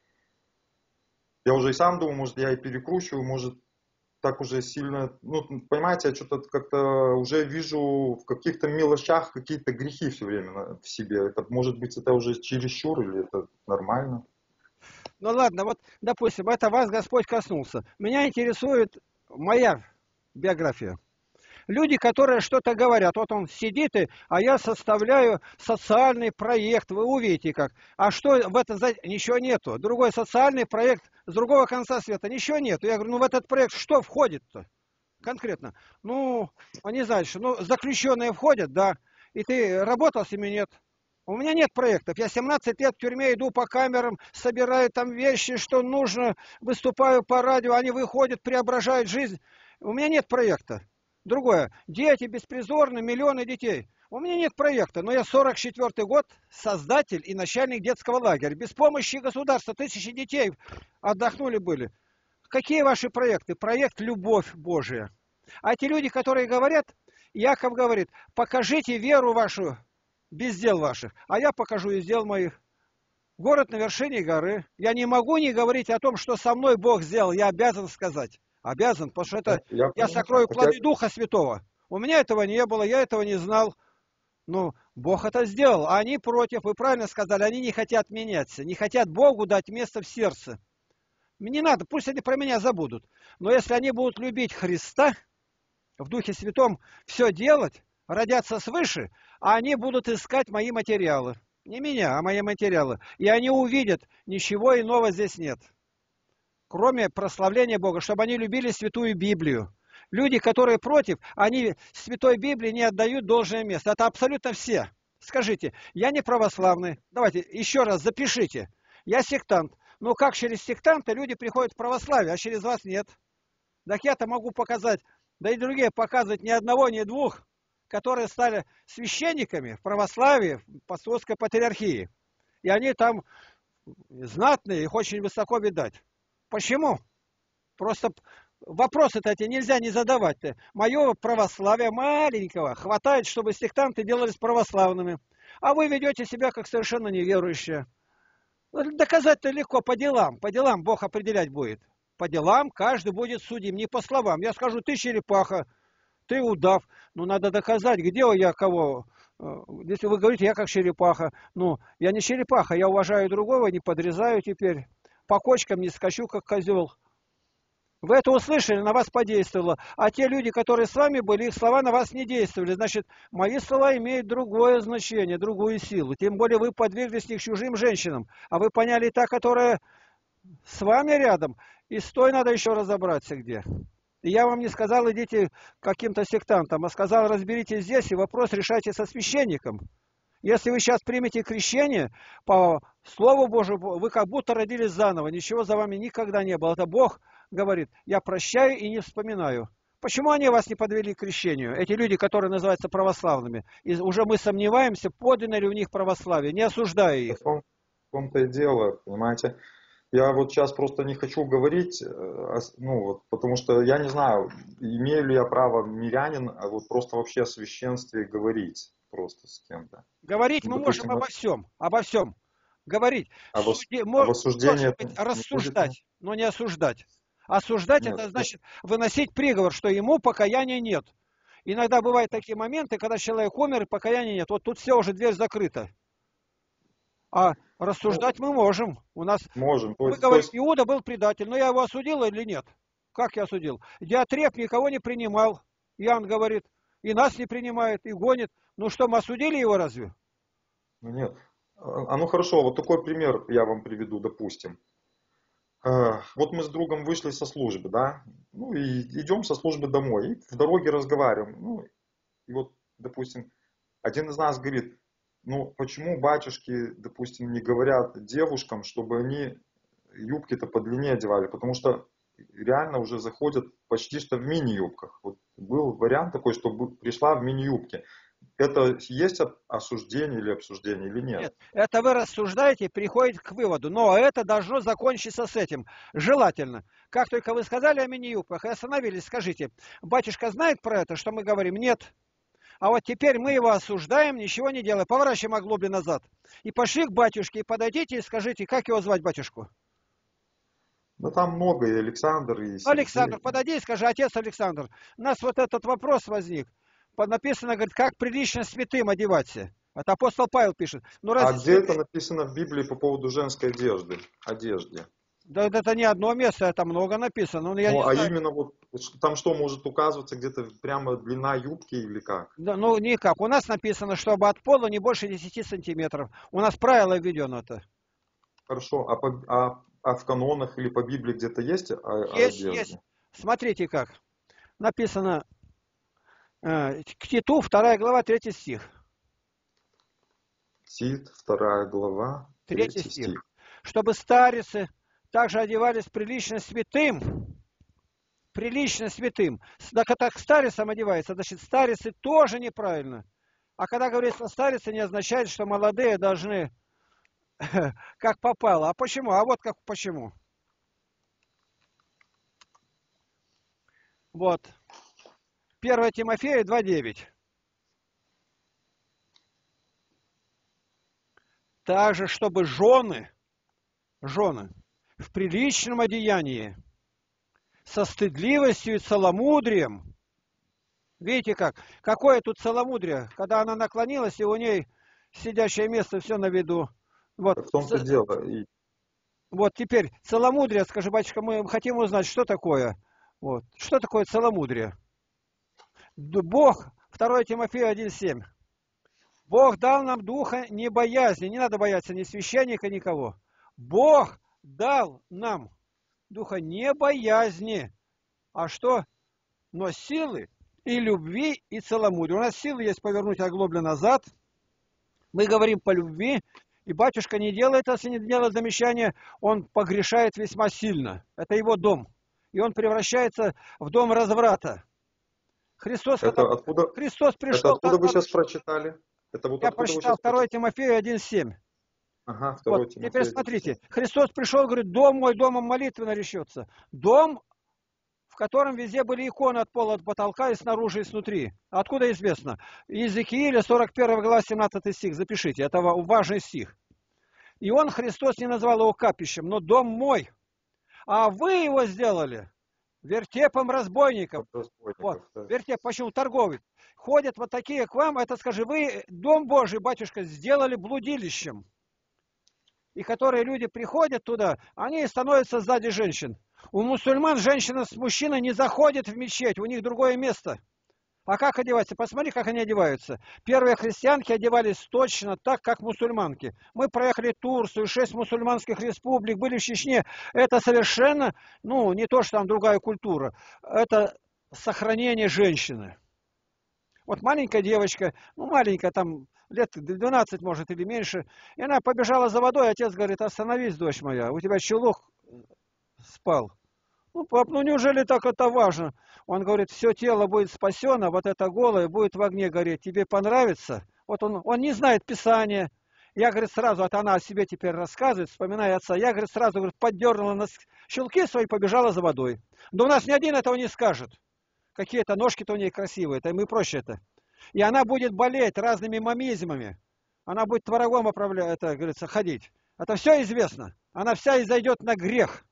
Я уже и сам думаю, может я и перекручиваю, может так уже сильно, ну, понимаете, я что-то как-то уже вижу в каких-то мелочах какие-то грехи все время в себе. Это, может быть, это уже чересчур или это нормально? Ну ладно, вот, допустим, это вас Господь коснулся. Меня интересует моя биография. Люди, которые что-то говорят, вот он сидит, а я составляю социальный проект, вы увидите как. А что в этом, ничего нету. Другой социальный проект с другого конца света, ничего нету. Я говорю, ну в этот проект что входит-то конкретно? Ну, они знают, что ну, заключенные входят, да. И ты работал с ними, нет. У меня нет проектов. Я 17 лет в тюрьме иду по камерам, собираю там вещи, что нужно, выступаю по радио, они выходят, преображают жизнь. У меня нет проекта. Другое. Дети беспризорные, миллионы детей. У меня нет проекта, но я 44-й год создатель и начальник детского лагеря. Без помощи государства тысячи детей отдохнули были. Какие ваши проекты? Проект «Любовь Божия». А эти люди, которые говорят, Яков говорит, покажите веру вашу без дел ваших, а я покажу из дел моих. Город на вершине горы. Я не могу не говорить о том, что со мной Бог сделал. Я обязан сказать. Обязан, потому что это Я я понимаю. сокрою Хотя, плоды Духа Святого. У меня этого не было, я этого не знал. Ну, Бог это сделал. А они против. Вы правильно сказали, они не хотят меняться. Не хотят Богу дать место в сердце. Не надо, пусть они про меня забудут. Но если они будут любить Христа, в Духе Святом все делать, родятся свыше, а они будут искать мои материалы. Не меня, а мои материалы. И они увидят, ничего иного здесь нет. Кроме прославления Бога, чтобы они любили Святую Библию. Люди, которые против, они Святой Библии не отдают должное место. Это абсолютно все. Скажите, я не православный. Давайте еще раз запишите. Я сектант. Ну как через сектанта люди приходят в православие, а через вас нет? Так я-то могу показать, да и другие показывать ни одного, ни двух, которые стали священниками в православии, в Московской патриархии. И они там знатные, их очень высоко видать. Почему? Просто вопросы-то эти нельзя не задавать-то. Мое православие маленького хватает, чтобы сектанты делались православными. А вы ведете себя как совершенно неверующие. Доказать-то легко по делам. По делам Бог определять будет. По делам каждый будет судим, не по словам. Я скажу, ты черепаха, ты удав. Ну, надо доказать, где я кого. Если вы говорите, я как черепаха. Ну, я не черепаха, я уважаю другого, не подрезаю теперь. По кочкам не скачу, как козел. Вы это услышали, на вас подействовало. А те люди, которые с вами были, их слова на вас не действовали. Значит, мои слова имеют другое значение, другую силу. Тем более вы подверглись них чужим женщинам. А вы поняли та, которая с вами рядом. И с той надо еще разобраться где. И я вам не сказал, идите к каким-то сектантам, а сказал, разберитесь здесь и вопрос решайте со священником. Если вы сейчас примете крещение, по Слову Божьему, вы как будто родились заново, ничего за вами никогда не было. Это Бог говорит, я прощаю и не вспоминаю. Почему они вас не подвели к крещению? Эти люди, которые называются православными. И уже мы сомневаемся, подлинно ли у них православие, не осуждая их. в том-то и дело, понимаете. Я вот сейчас просто не хочу говорить, ну вот, потому что я не знаю, имею ли я право мирянин, а вот просто вообще о священстве говорить просто с кем-то. Говорить Ну, мы можем допустим, обо всем. Говорить. об осуждении Может это быть, не будет, ну? рассуждать, но не осуждать. Осуждать Нет. это значит выносить приговор, что ему покаяния нет. Иногда бывают такие моменты, когда человек умер и покаяния нет. Вот тут все уже дверь закрыта. А Ну, рассуждать мы можем. У нас, можем. вы То говорите, есть, Иуда был предатель, но я его осудил или нет? Как я осудил? Диатреф никого не принимал. Иоанн говорит, и нас не принимает, и гонит. Ну что, мы осудили его разве? ну нет. Ну хорошо, вот такой пример я вам приведу, допустим. Вот мы с другом вышли со службы, да, ну и идем со службы домой, и в дороге разговариваем, ну, и вот, допустим, один из нас говорит, ну, почему батюшки, допустим, не говорят девушкам, чтобы они юбки-то подлиннее одевали, потому что реально уже заходят почти что в мини-юбках. Вот был вариант такой, чтобы пришла в мини-юбке. Это есть осуждение или обсуждение или нет? Нет, это вы рассуждаете, приходите к выводу, но это должно закончиться с этим. Желательно. Как только вы сказали о мини-юбках и остановились, скажите, батюшка знает про это, что мы говорим? Нет. А вот теперь мы его осуждаем, ничего не делаем, поворачиваем оглобли назад. И пошли к батюшке, и подойдите и скажите, как его звать батюшку? Ну там много, и Александр, и Александр, Сергей. подойди и скажи, отец Александр, у нас вот этот вопрос возник. Написано, говорит, как прилично святым одеваться. Это апостол Павел пишет. Ну А разве где это святые... написано в Библии по поводу женской одежды? Одежде? Да это не одно место, это много написано. Ну, я Ну, не а знаю. именно вот там что может указываться где-то прямо длина юбки или как? Да, ну, никак. У нас написано, чтобы от пола не больше 10 сантиметров. У нас правило введено это. Хорошо, а в канонах или по Библии где-то есть о Есть, есть. одежде? Смотрите как. Написано к Титу, 2 глава, 3 стих. Тит, 2 глава, 3 3 стих. стих. Чтобы старицы также одевались прилично святым. Прилично святым. Так это к старицам одевается. Значит, старицы тоже неправильно. А когда говорится старицы, не означает, что молодые должны как попало. А почему? А вот как почему. Вот. 1 Тимофея 2:9. Также, чтобы жены жены, в приличном одеянии, со стыдливостью и целомудрием. Видите как? Какое тут целомудрие, когда она наклонилась, и у ней сидящее место все на виду. Вот, В том-то дело. И вот теперь целомудрие, скажи, батюшка, мы хотим узнать, что такое. Вот. Что такое целомудрие? Бог, 2 Тимофея 1,7. Бог дал нам духа не боязни. Не надо бояться ни священника, никого. Бог дал нам духа не боязни. А что? Но силы и любви, и целомудрия. У нас силы есть повернуть оглоблю назад. Мы говорим по любви. И батюшка не делает, если не делает замечания, он погрешает весьма сильно. Это его дом. И он превращается в дом разврата. Христос, это когда откуда, Христос это пришел... откуда вы сейчас прочитали? Это вот Я откуда вы прочитал сейчас 2 прочитали? Тимофею 1,7. Ага, 2 Вот, Тимофея теперь 1:7. смотрите. Христос пришел, говорит, дом мой домом молитвы наречется. Дом, в котором везде были иконы от пола до потолка и снаружи, и снутри. Откуда известно? Иезекииля, 41 глава, 17 стих. Запишите, это важный стих. И он, Христос, не назвал его капищем, но дом мой. А вы его сделали вертепом разбойников. Вот, Да. вертеп, почему торговый? Ходят вот такие к вам, это скажи, вы дом Божий, батюшка, сделали блудилищем. И которые люди приходят туда, они становятся сзади женщин. У мусульман женщина с мужчиной не заходит в мечеть, у них другое место. А как одеваться? Посмотри, как они одеваются. Первые христианки одевались точно так, как мусульманки. Мы проехали Турцию, 6 мусульманских республик, были в Чечне. Это совершенно, не то, что там другая культура. Это сохранение женщины. Вот маленькая девочка, маленькая, там лет 12, может, или меньше, и она побежала за водой, отец говорит, остановись, дочь моя, у тебя чулок спал. Пап, неужели так это важно? Он говорит, все тело будет спасено, вот это голое будет в огне гореть. Тебе понравится? Вот он не знает Писания. Я, говорит, сразу, она о себе теперь рассказывает, вспоминая отца. Я, говорит, сразу, говорит, поддернула на щелки свои, побежала за водой. Да у нас ни один этого не скажет. Какие-то ножки-то у ней красивые, это мы проще это. И она будет болеть разными мамизмами. Она будет творогом говорится, ходить. Это все известно. Она вся изойдет на грех.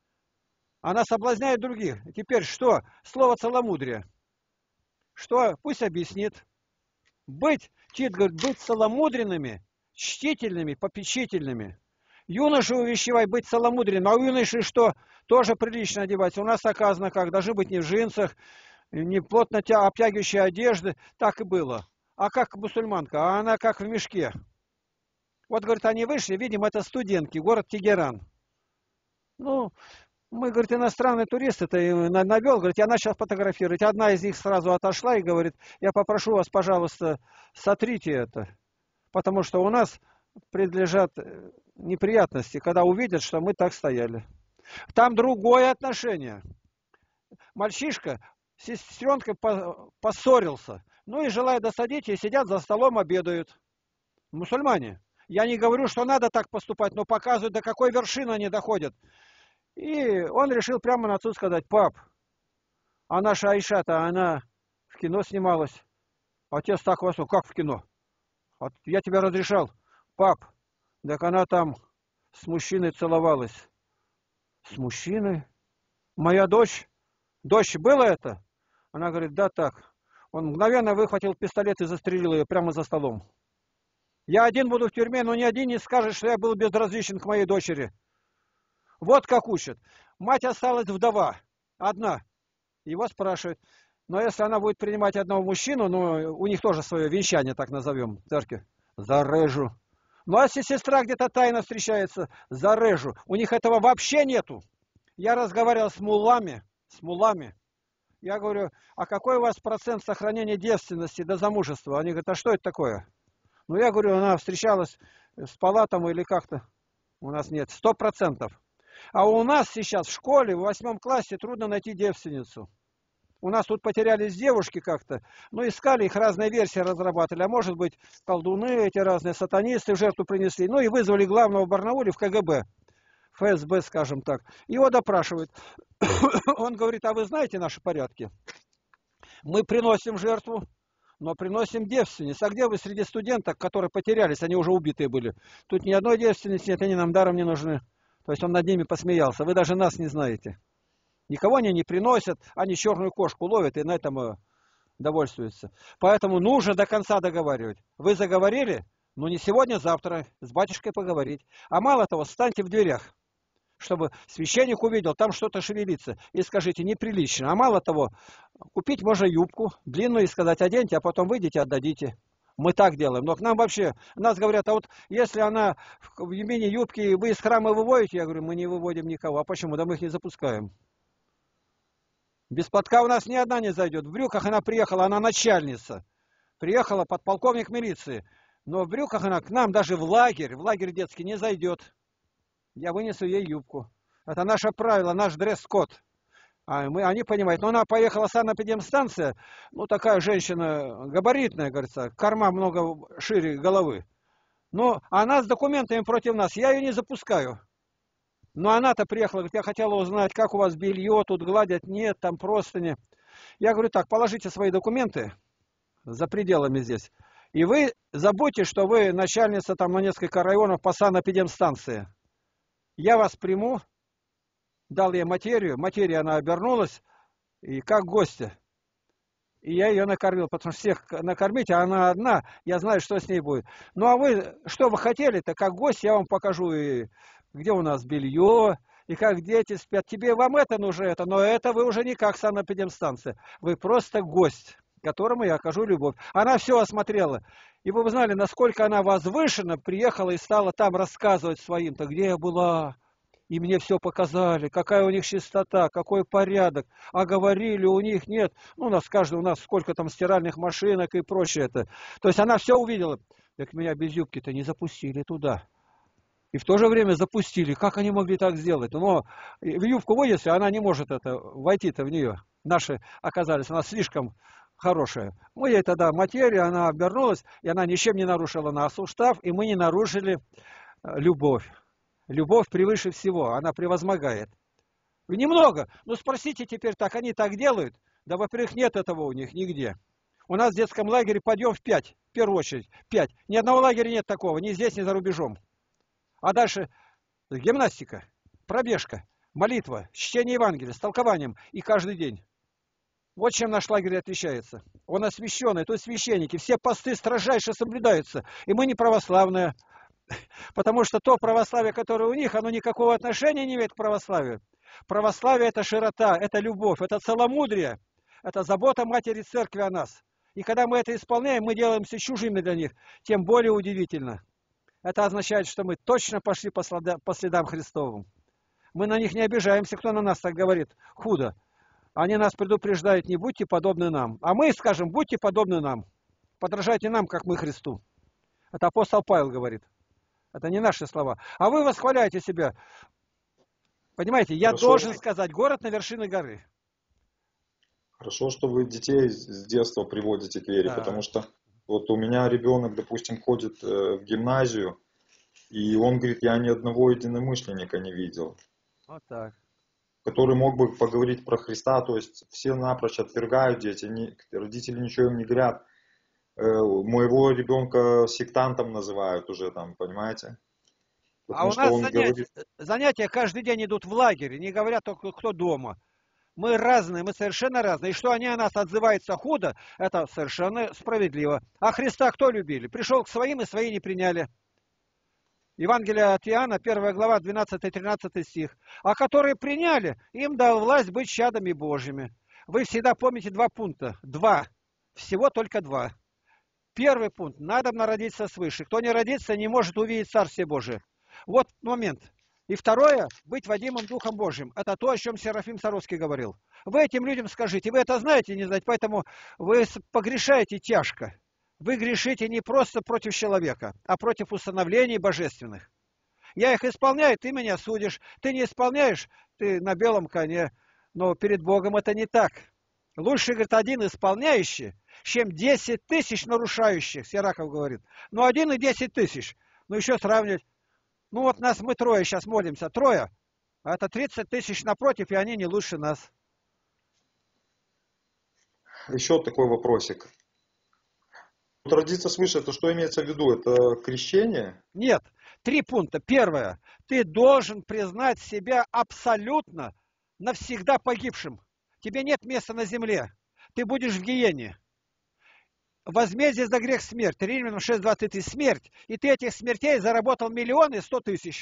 Она соблазняет других. Теперь что? Слово целомудрие. Что? Пусть объяснит. Тит говорит, быть целомудренными, чтительными, попечительными. Юношу увещевай быть целомудренным. А у юноши что? Тоже прилично одеваться. У нас оказано как? Должны быть не в джинсах, не плотно обтягивающие одежды. Так и было. А как мусульманка? А она как в мешке. Вот, говорит, они вышли, видим, это студентки, город Тегеран. Мы, говорит, иностранные туристы-то навел, говорит, я начал фотографировать. Одна из них сразу отошла и говорит, я попрошу вас, пожалуйста, сотрите это. Потому что у нас предлежат неприятности, когда увидят, что мы так стояли. Там другое отношение. Мальчишка с сестренкой поссорился. И желая досадить, и сидят за столом, обедают. Мусульмане. Я не говорю, что надо так поступать, но показывают, до какой вершины они доходят. И он решил прямо на отцу сказать, пап, а наша Айша-то, она в кино снималась. Отец так вас, как в кино? Я тебе разрешал. Пап, так она там с мужчиной целовалась. С мужчиной? Моя дочь? Дочь, было это? Она говорит, да так. Он мгновенно выхватил пистолет и застрелил ее прямо за столом. Я один буду в тюрьме, но ни один не скажет, что я был безразличен к моей дочери. Вот как учат. Мать осталась вдова, одна. Его спрашивают, но если она будет принимать одного мужчину, у них тоже свое венчание, так назовем, в церкви, зарежу. А если сестра где-то тайно встречается, зарежу. У них этого вообще нету. Я разговаривал с муллами. Я говорю, а какой у вас процент сохранения девственности до замужества? Они говорят, а что это такое? Я говорю, она встречалась, спала там или как-то. У нас нет, 100%. А у нас сейчас в школе, в 8 классе трудно найти девственницу. У нас тут потерялись девушки как-то. Искали их, разные версии разрабатывали. А может быть, колдуны, эти разные сатанисты в жертву принесли. И вызвали главного в Барнауле в КГБ. ФСБ, скажем так. Его допрашивают. Он говорит, а вы знаете наши порядки? Мы приносим жертву, но приносим девственниц. А где вы среди студенток, которые потерялись, они уже убитые были? Тут ни одной девственницы нет, они нам даром не нужны. То есть он над ними посмеялся. Вы даже нас не знаете. Никого они не приносят, они черную кошку ловят и на этом довольствуются. Поэтому нужно до конца договаривать. Вы заговорили, но не сегодня, а завтра с батюшкой поговорить. А мало того, встаньте в дверях, чтобы священник увидел, там что-то шевелится, и скажите, неприлично. А мало того, купить можно юбку длинную и сказать, оденьте, а потом выйдите, отдадите. Мы так делаем. Но к нам вообще, нас говорят, а вот если она в мини-юбке, вы из храма выводите, я говорю, мы не выводим никого. А почему? Да мы их не запускаем. Без платка у нас ни одна не зайдет. В брюках она приехала, она начальница. Приехала подполковник милиции. Но в брюках она к нам даже в лагерь детский не зайдет. Я вынесу ей юбку. Это наше правило, наш дресс-код. Они понимают. Но она поехала с санэпидемстанции, ну такая женщина габаритная, говорится, корма много шире головы. Но она с документами против нас, я ее не запускаю. Но она-то приехала, говорит, я хотела узнать, как у вас белье, тут гладят, нет, там простыни. Я говорю, так, положите свои документы за пределами здесь. И вы забудьте, что вы начальница там на несколько районов по санэпидемстанции. Я вас приму, дал ей материя она обернулась, и как гостья. И я ее накормил, потому что всех накормить, а она одна, я знаю, что с ней будет. Ну а вы, что вы хотели-то, как гость, я вам покажу, и где у нас белье, и как дети спят. Вам это нужно, но это вы уже не как санэпидемстанция. Вы просто гость, которому я окажу любовь. Она все осмотрела. И вы знали, насколько она возвышенно приехала и стала там рассказывать своим-то, где я была. И мне все показали, какая у них чистота, какой порядок. А говорили, у них нет. Ну, у нас сколько там стиральных машинок и прочее это. То есть она все увидела. Так меня без юбки-то не запустили туда. И в то же время запустили. Как они могли так сделать? Но в юбку вынесли, она не может войти-то в нее. Наши оказались, она слишком хорошая. Мы ей тогда материя, она обернулась, и она ничем не нарушила наш устав, и мы не нарушили любовь. Любовь превыше всего, она превозмогает. Немного, но спросите теперь так, они так делают? Да, во-первых, нет этого у них нигде. У нас в детском лагере подъем в 5, в первую очередь, 5. Ни одного лагеря нет такого, ни здесь, ни за рубежом. А дальше гимнастика, пробежка, молитва, чтение Евангелия с толкованием и каждый день. Вот чем наш лагерь отличается. Он освященный, то есть священники, все посты строжайше соблюдаются. И мы не православные. Потому что то православие, которое у них, оно никакого отношения не имеет к православию. Православие – это широта, это любовь, это целомудрие, это забота Матери Церкви о нас. И когда мы это исполняем, мы делаемся чужими для них, тем более удивительно. Это означает, что мы точно пошли по следам Христовым. Мы на них не обижаемся, кто на нас так говорит худо. Они нас предупреждают, не будьте подобны нам. А мы скажем, будьте подобны нам. Подражайте нам, как мы Христу. Это апостол Павел говорит. Это не наши слова. А вы восхваляете себя. Понимаете, я должен сказать, город на вершине горы. Хорошо, что вы детей с детства приводите к вере, потому что вот у меня ребенок, допустим, ходит в гимназию, и он говорит, я ни одного единомышленника не видел. Вот так. Который мог бы поговорить про Христа, то есть все напрочь отвергают дети, родители ничего им не говорят. Моего ребенка сектантом называют уже там, понимаете? Потому а у нас занятия каждый день идут в лагере, не говорят только кто дома. Мы разные, мы совершенно разные. И что они о нас отзываются худо, это совершенно справедливо. А Христа кто любили? Пришел к своим, и свои не приняли. Евангелие от Иоанна, 1 глава, 12-13 стих. А которые приняли, им дал власть быть чадами Божьими. Вы всегда помните 2 пункта. 2. Всего только 2. Первый пункт. Надо народиться свыше. Кто не родится, не может увидеть Царствие Божие. Вот момент. И второе, быть водимым Духом Божьим. Это то, о чем Серафим Саровский говорил. Вы этим людям скажите, вы это знаете, не знаете, поэтому вы погрешаете тяжко. Вы грешите не просто против человека, а против установлений божественных. Я их исполняю, ты меня судишь. Ты не исполняешь, ты на белом коне. Но перед Богом это не так. Лучше, говорит, один исполняющий, чем 10 тысяч нарушающих, Сираков говорит. Ну, 1 и 10 тысяч. Ну, еще сравнивать. Ну, вот мы 3 сейчас молимся. 3. А это 30 тысяч напротив, и они не лучше нас. Еще такой вопросик. Родиться свыше, это что имеется в виду? Это крещение? Нет. 3 пункта. Первое. Ты должен признать себя абсолютно навсегда погибшим. Тебе нет места на земле. Ты будешь в гиене. Возмездие за грех смерть. Римлянам 6:23. Смерть. И ты этих смертей заработал 1 100 000.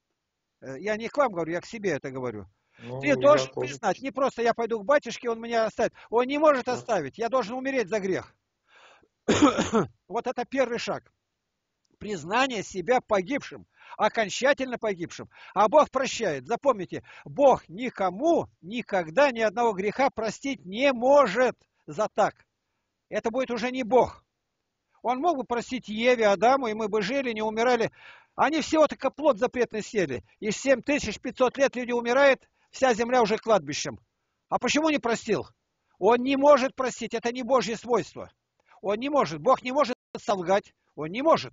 Я не к вам говорю, я к себе это говору. Ты Ну, я должен тоже. признать, не просто я пойду к батюшке, он меня оставит. Он не может оставить. Я должен умереть за грех. Вот это первый шаг. Признание себя погибшим, окончательно погибшим. А Бог прощает. Запомните, Бог никому никогда ни одного греха простить не может за так. Это будет уже не Бог. Он мог бы простить Еве, Адаму, и мы бы жили, не умирали. Они всего только плод запретный съели. И 7500 лет люди умирают, вся земля уже кладбищем. А почему не простил? Он не может простить, это не Божье свойство. Он не может. Бог не может солгать. Он не может.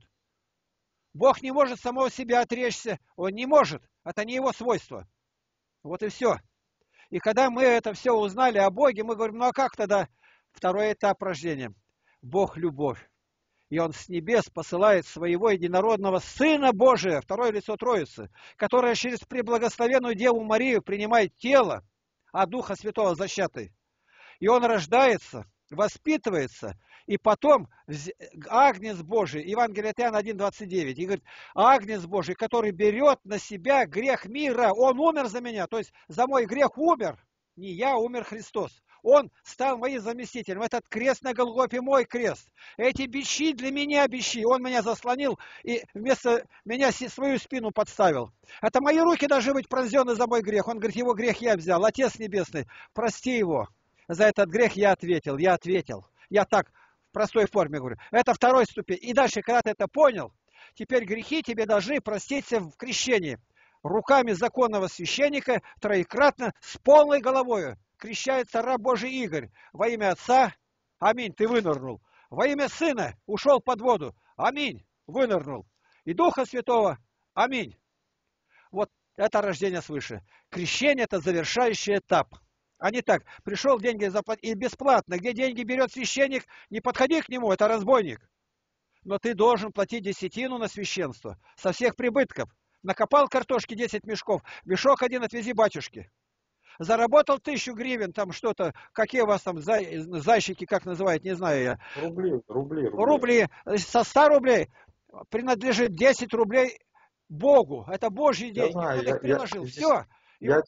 Бог не может самого себя отречься. Он не может. Это не его свойство. Вот и все. И когда мы это все узнали о Боге, мы говорим, ну а как тогда второй этап рождения? Бог – любовь. И Он с небес посылает своего единородного Сына Божия, второе лицо Троицы, которое через преблагословенную Деву Марию принимает тело, а Духа Святого защитой. И Он рождается, воспитывается, и потом Агнец Божий, Евангелие от Иоанна 1:29, и говорит, Агнец Божий, который берет на себя грех мира, Он умер за меня, то есть за мой грех умер, не я, умер Христос. Он стал моим заместителем. Этот крест на Голгофе мой крест. Эти бичи для меня бичи. Он меня заслонил и вместо меня свою спину подставил. Это мои руки должны быть пронзены за мой грех. Он говорит, его грех я взял. Отец Небесный, прости его. За этот грех я ответил. Я так в простой форме говорю. Это второй ступень. И дальше, когда ты это понял, теперь грехи тебе должны проститься в крещении. Руками законного священника троекратно с полной головой. Крещается раб Божий Игорь. Во имя Отца, аминь, ты вынырнул. Во имя Сына ушел под воду, аминь, вынырнул. И Духа Святого, аминь. Вот это рождение свыше. Крещение – это завершающий этап. А не так, пришел, деньги заплатить, и бесплатно. Где деньги берет священник, не подходи к нему, это разбойник. Но ты должен платить десятину на священство со всех прибытков. Накопал картошки 10 мешков, мешок один отвези батюшке. Заработал 1000 гривен, там что-то, какие у вас там зайчики, как называют, не знаю я. Рубли. Со 100 рублей принадлежит 10 рублей Богу. Это Божьи деньги. Знаю, Кто их приложил? Все. Я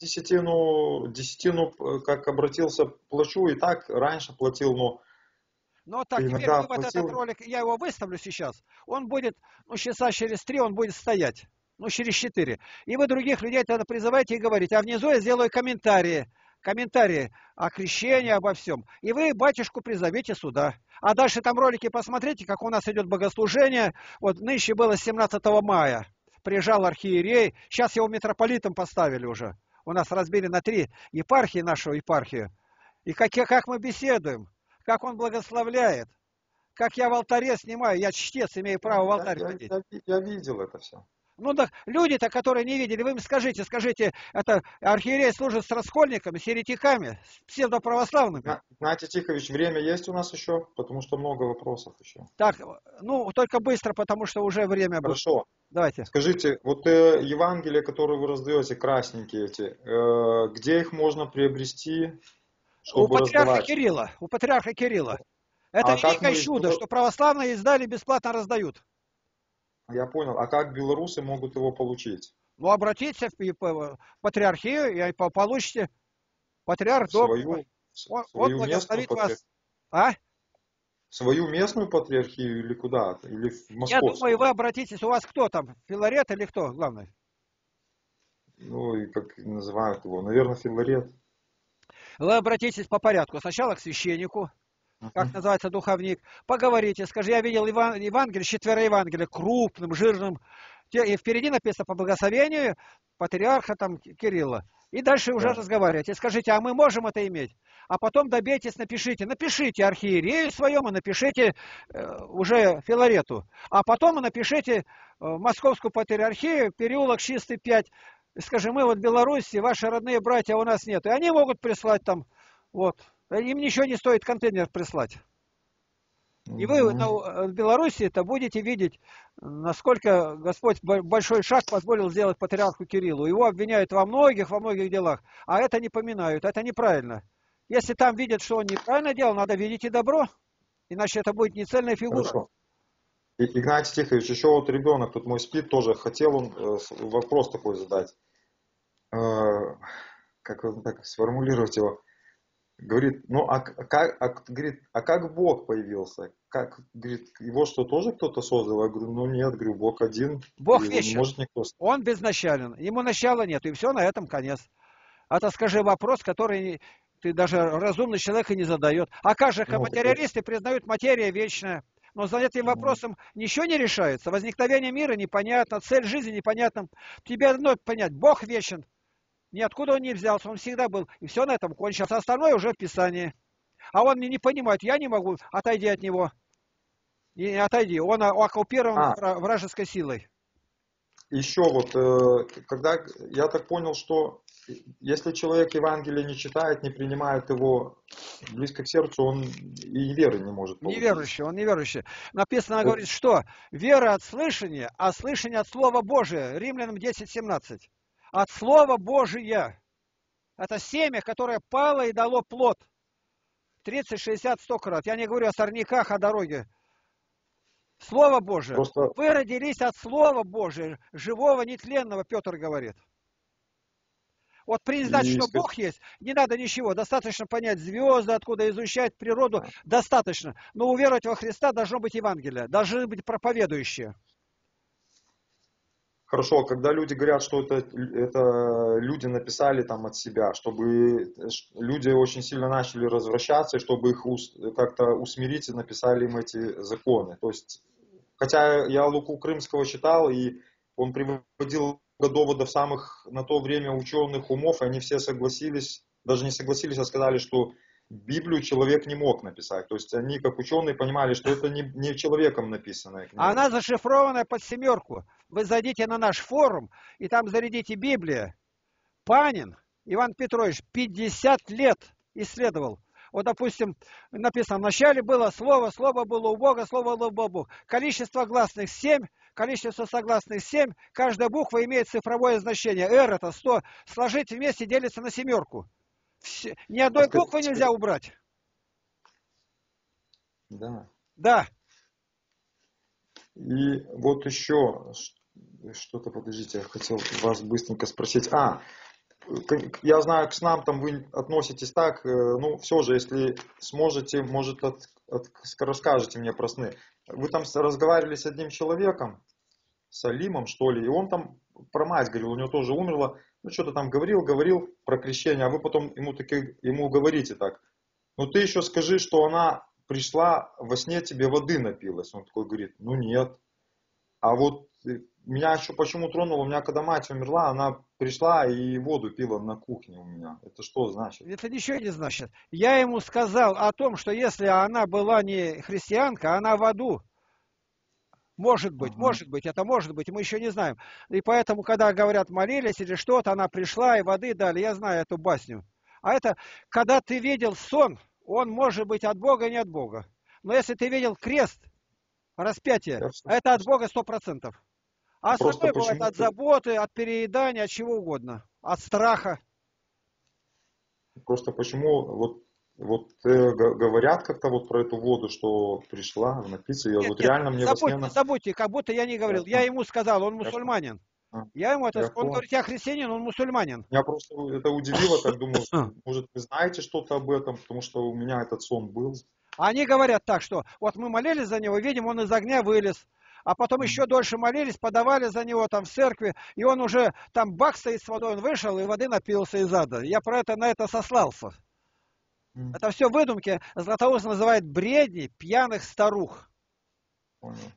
десятину, как обратился, плачу, и так раньше платил, но Ну так, теперь вы вот этот ролик, я его выставлю сейчас. Он будет, часа через 3 он будет стоять. Через 4. И вы других людей тогда призывайте и говорите. А внизу я сделаю комментарии о крещении, обо всем. И вы батюшку призовите сюда. А дальше там ролики посмотрите, как у нас идет богослужение. Вот нынче было 17 мая. Приезжал архиерей. Сейчас его митрополитом поставили уже. У нас разбили на 3 епархии, нашу епархию. И как мы беседуем, как он благословляет. Как я в алтаре снимаю, я чтец, имею право в алтарь ходить. Я видел это все. Ну так люди-то, которые не видели, вы им скажите, это архиерей служит с раскольниками, с еретиками, с псевдоправославными. Игнатий Тихович, время есть у нас еще? Потому что много вопросов еще. Так, только быстро, потому что уже время. Хорошо. Давайте. Скажите, вот Евангелия, которые вы раздаете, красненькие эти, где их можно приобрести, чтобы раздавать? У патриарха Кирилла. Это великое чудо, что православные издали, бесплатно раздают. Я понял. А как белорусы могут его получить? Обратитесь в патриархию и получите. Патриарх свою благословит вас. Свою местную патриархию или куда? Или в московскую? Я думаю, вы обратитесь. У вас кто там? Филарет или кто главный? И как называют его? Наверное, Филарет. Вы обратитесь по порядку. Сначала к священнику. Как называется духовник, поговорите, скажи, я видел Евангелие, 4 Евангелия, крупным, жирным, и впереди написано по благословению патриарха Кирилла. И дальше уже разговаривайте. Скажите, а мы можем это иметь? А потом добейтесь, напишите архиерею своему, напишите уже Филарету. А потом напишите Московскую патриархию, переулок Чистый 5. Скажи, мы вот в Беларуси, ваши родные братья у нас нет. И они могут прислать там, Им ничего не стоит контейнер прислать. И вы в Беларуси это будете видеть, насколько Господь большой шаг позволил сделать патриарху Кириллу. Его обвиняют во многих делах, а это не поминают, это неправильно. Если там видят, что он неправильно делал, надо видеть и добро, иначе это будет нецельная фигура. Хорошо. Игнатий Тихович, еще вот ребенок тут мой спит, тоже хотел он вопрос такой задать. Как он так сформулировать его? Говорит, ну говорит, а как Бог появился? Как, говорит, его что, тоже кто-то создал? Я говорю, ну нет, говорю, Бог один. Бог Его вечен. не может никто. Он безначален. Ему начала нет. И все, на этом конец. Это скажи вопрос, который ты даже разумный человек и не задает. А как же материалисты признают материя вечная? Но за этим вопросом ничего не решается. Возникновение мира непонятно, цель жизни непонятна. Тебе одно понять, Бог вечен. Ниоткуда он не взялся, он всегда был. И все на этом кончилось. Остальное уже в Писании. А он не понимает, я не могу, отойди от него. И отойди, он оккупирован вражеской силой. Еще вот, когда я так понял, что если человек Евангелие не читает, не принимает его близко к сердцу, он и веры не может получить. Неверующий, он неверующий. Написано, говорит, что вера от слышания, а слышание от Слова Божия. Римлянам 10:17. От Слова Божия. Это семя, которое пало и дало плод. 30, 60, 100 крат. Я не говорю о сорняках, о дороге. Слово Божие. Просто... Вы родились от Слова Божия, живого, нетленного, Петр говорит. Вот признать, что Бог есть, не надо ничего. Достаточно понять звезды, откуда изучать природу, достаточно. Но уверовать во Христа должно быть Евангелие, должны быть проповедующие. Хорошо, когда люди говорят, что это люди написали там от себя, чтобы люди очень сильно начали развращаться, и чтобы их как-то усмирить, и написали им эти законы. То есть, хотя я Луку Крымского читал, и он приводил доводов самых на то время ученых умов, и они все согласились, даже не согласились, а сказали, что Библию человек не мог написать. То есть они, как ученые, понимали, что это не человеком написанная книга. Она зашифрованная под 7. Вы зайдите на наш форум, и там зарядите Библия. Панин Иван Петрович 50 лет исследовал. Вот, допустим, написано, вначале было слово, слово было у Бога, слово было у Бога. Количество гласных 7, количество согласных 7, каждая буква имеет цифровое значение. R это 100, сложить вместе делится на 7. Ни одной буквы нельзя убрать. Да. Да. И вот еще что-то, подождите, я хотел вас быстренько спросить. Я знаю, к снам там вы относитесь так, ну все же, если сможете, может, расскажете мне про сны. Вы там разговаривали с одним человеком, с Алимом, что ли, и он там про мать говорил, у него тоже умерла, ну что-то там говорил про крещение, а вы потом ему говорите так, ну ты еще скажи, что она пришла во сне, тебе воды напилась. Он такой говорит, ну нет. А вот меня еще почему тронуло, у меня когда мать умерла, она пришла и воду пила на кухне у меня. Это что значит? Это ничего не значит. Я ему сказал о том, что если она была не христианка, она в аду. Может быть, это может быть, мы еще не знаем. И поэтому, когда говорят, молились или что-то, она пришла и воды дали, я знаю эту басню. А это, когда ты видел сон, он может быть от Бога, не от Бога. Но если ты видел крест, распятие, это от Бога 100%. А остальное бывает от заботы, от переедания, от чего угодно. От страха. Просто почему вот говорят как-то вот про эту воду, что пришла напиться, я вот реально мне забудьте, как будто я не говорил. Я ему сказал, он мусульманин. Я ему это сказал. Он говорит, я христианин, он мусульманин. Меня просто это удивило, так думал, может вы знаете что-то об этом, потому что у меня этот сон был. Они говорят так, что вот мы молились за него, видим, он из огня вылез. А потом еще дольше молились, подавали за него там в церкви, и он уже там бак стоит с водой, он вышел и воды напился из ада. Я на это сослался. Это все выдумки. Златоуст называет бредни пьяных старух. Понял.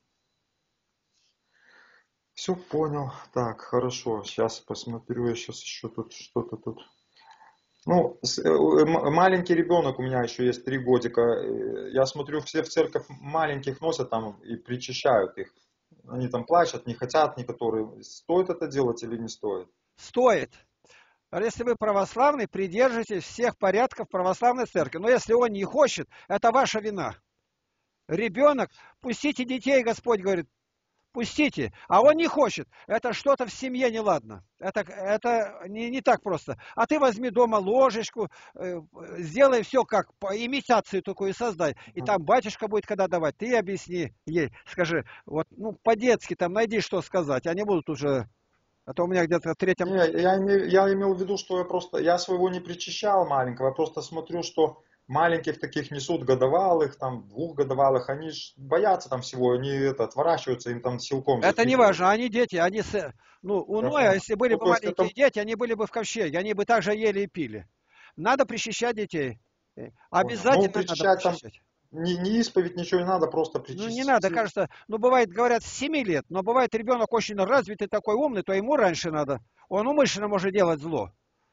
Все понял. Так, хорошо. Сейчас посмотрю, я сейчас еще тут что-то тут. Ну, маленький ребенок у меня еще есть 3 годика. Я смотрю, все в церковь маленьких носят там и причащают их. Они там плачут, не хотят некоторые. Стоит это делать или не стоит? Стоит. Если вы православный, придержитесь всех порядков православной церкви. Но если он не хочет, это ваша вина. Ребенок, пустите детей, Господь говорит, пустите, а он не хочет. Это что-то в семье неладно. Это не так просто. А ты возьми дома ложечку, сделай все как имитацию такую создай. И Ага. там батюшка будет когда давать. Ты объясни ей, скажи, вот, ну, по-детски там найди, что сказать. Они будут уже, а то у меня где-то в третьем... Не, я имел в виду, что я своего не причащал маленького, я просто смотрю, что маленьких таких несут годовалых, там, двухгодовалых, они ж боятся там всего, они отворачиваются, им там силком Это не запихивают. важно, они дети, они... Ну, у Я Ноя, понял. если были Ну, бы то есть это, маленькие дети, они были бы в ковчеге, они бы также ели и пили. Надо причащать детей. понял. Ну, Обязательно надо причащать там причащать. не исповедь, ничего не надо, просто Ну, не надо, причастить. кажется, ну, бывает, говорят, с 7 лет, но бывает, ребенок очень развитый, такой умный, то ему раньше надо. Он умышленно может делать зло.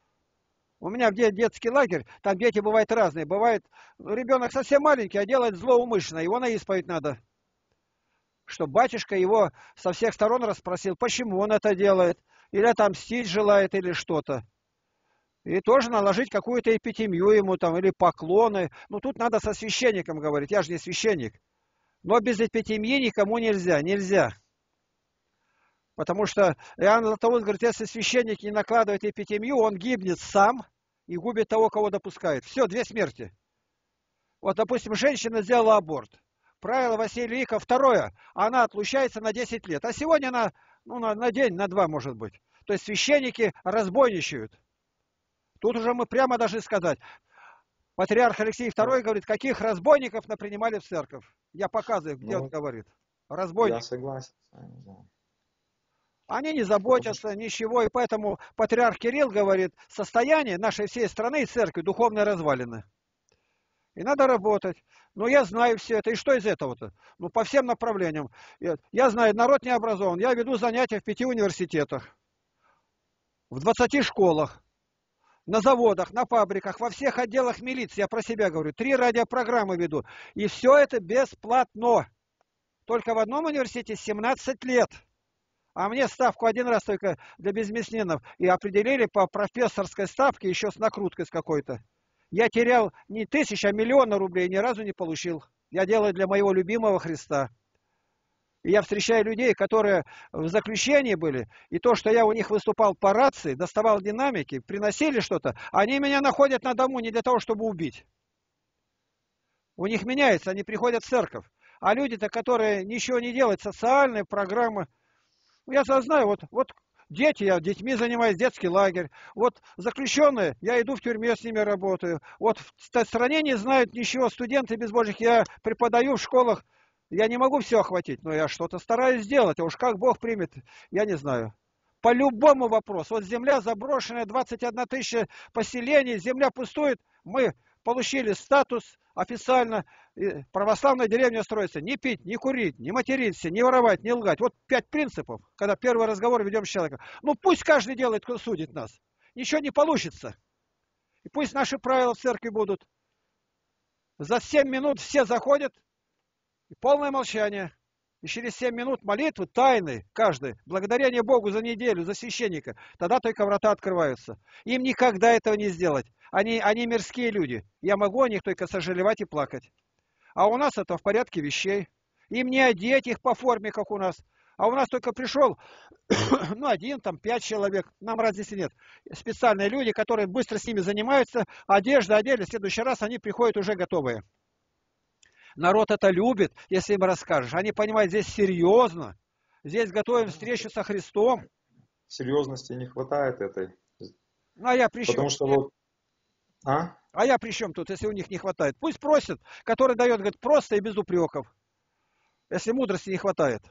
У меня где детский лагерь, там дети бывают разные. Бывает, ну, ребенок совсем маленький, а делает зло умышленно, его на исповедь надо. Чтобы батюшка его со всех сторон расспросил, почему он это делает, или отомстить желает, или что-то. И тоже наложить какую-то эпитемию ему там, или поклоны. Ну, тут надо со священником говорить, я же не священник. Но без эпитемии никому нельзя, нельзя. Потому что Иоанн Златоуст говорит, если священник не накладывает эпитемию, он гибнет сам и губит того, кого допускает. Все, две смерти. Вот, допустим, женщина сделала аборт. Правило Василия Ика второе, она отлучается на 10 лет. А сегодня она, ну, на день, на два, может быть. То есть священники разбойничают. Тут уже мы прямо должны сказать, патриарх Алексей II говорит, каких разбойников принимали в церковь. Я показываю, где он Ну, говорит. я Разбойник. согласен с вами, да. Они не Потому что, заботятся, ничего, и поэтому патриарх Кирилл говорит, состояние нашей всей страны и церкви духовной развалины. И надо работать. Но я знаю все это. И что из этого-то? Ну, по всем направлениям. Я знаю, народ не образован. Я веду занятия в 5 университетах, в 20 школах, на заводах, на фабриках, во всех отделах милиции. Я про себя говорю. 3 радиопрограммы веду. И все это бесплатно. Только в одном университете 17 лет. А мне ставку один раз только для безмесненов. И определили по профессорской ставке еще с накруткой с какой-то. Я терял не тысяч, а миллионы рублей, ни разу не получил. Я делаю для моего любимого Христа. И я встречаю людей, которые в заключении были, и то, что я у них выступал по рации, доставал динамики, приносили что-то, они меня находят на дому не для того, чтобы убить. У них меняется, они приходят в церковь. А люди-то, которые ничего не делают, социальные программы, я знаю, вот дети, я детьми занимаюсь, детский лагерь. Вот заключенные, я иду в тюрьме, с ними работаю. Вот в стране не знают ничего, студенты безбожных, я преподаю в школах. Я не могу все охватить, но я что-то стараюсь сделать. А уж как Бог примет, я не знаю. По любому вопросу. Вот земля заброшенная, 21 тысяча поселений, земля пустует. Мы получили статус официально, православная деревня строится. Не пить, не курить, не материться, не воровать, не лгать. Вот 5 принципов, когда первый разговор ведем с человеком. Ну пусть каждый делает, кто судит нас. Ничего не получится. И пусть наши правила в церкви будут. За 7 минут все заходят, и полное молчание. И через 7 минут молитвы тайны каждый, благодарение Богу за неделю, за священника. Тогда только врата открываются. Им никогда этого не сделать. Они мирские люди. Я могу о них только сожалевать и плакать. А у нас это в порядке вещей. Им не одеть их по форме, как у нас. А у нас только пришел, ну, 1, там, 5 человек. Нам разницы нет. Специальные люди, которые быстро с ними занимаются. Одежда одели, в следующий раз они приходят уже готовые. Народ это любит, если им расскажешь. Они понимают, здесь серьезно. Здесь готовим встречу со Христом. серьезности не хватает этой. Ну, а я при чем? Потому что вот, а? А я при чем тут, если у них не хватает? Пусть просят, который дает, говорит, просто и без упреков. Если мудрости не хватает.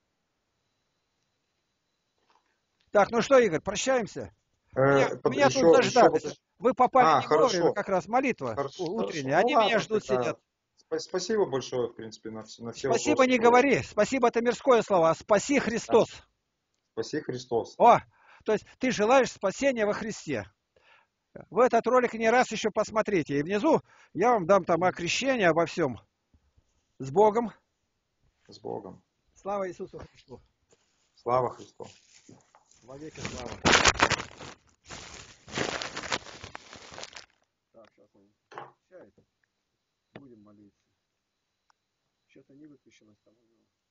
Так, ну что, Игорь, прощаемся? Меня тут заждались. Вы попали не вовремя, Хорошо. как раз молитва Хорошо. утренняя. Ну Они меня ладно, ждут, тогда сидят. спасибо большое, в принципе, на все Спасибо вопросы не тоже. говори. Спасибо это мирское слово, а спаси Да. Христос. Спаси Христос. О, то есть ты желаешь спасения во Христе. Вы этот ролик не раз еще посмотрите. И внизу я вам дам там окрещение обо всем. С Богом. С Богом. Слава Иисусу Христу. Слава Христу. Во веки слава. Так, сейчас он включает. Будем молиться. Что-то не выключилось там у него.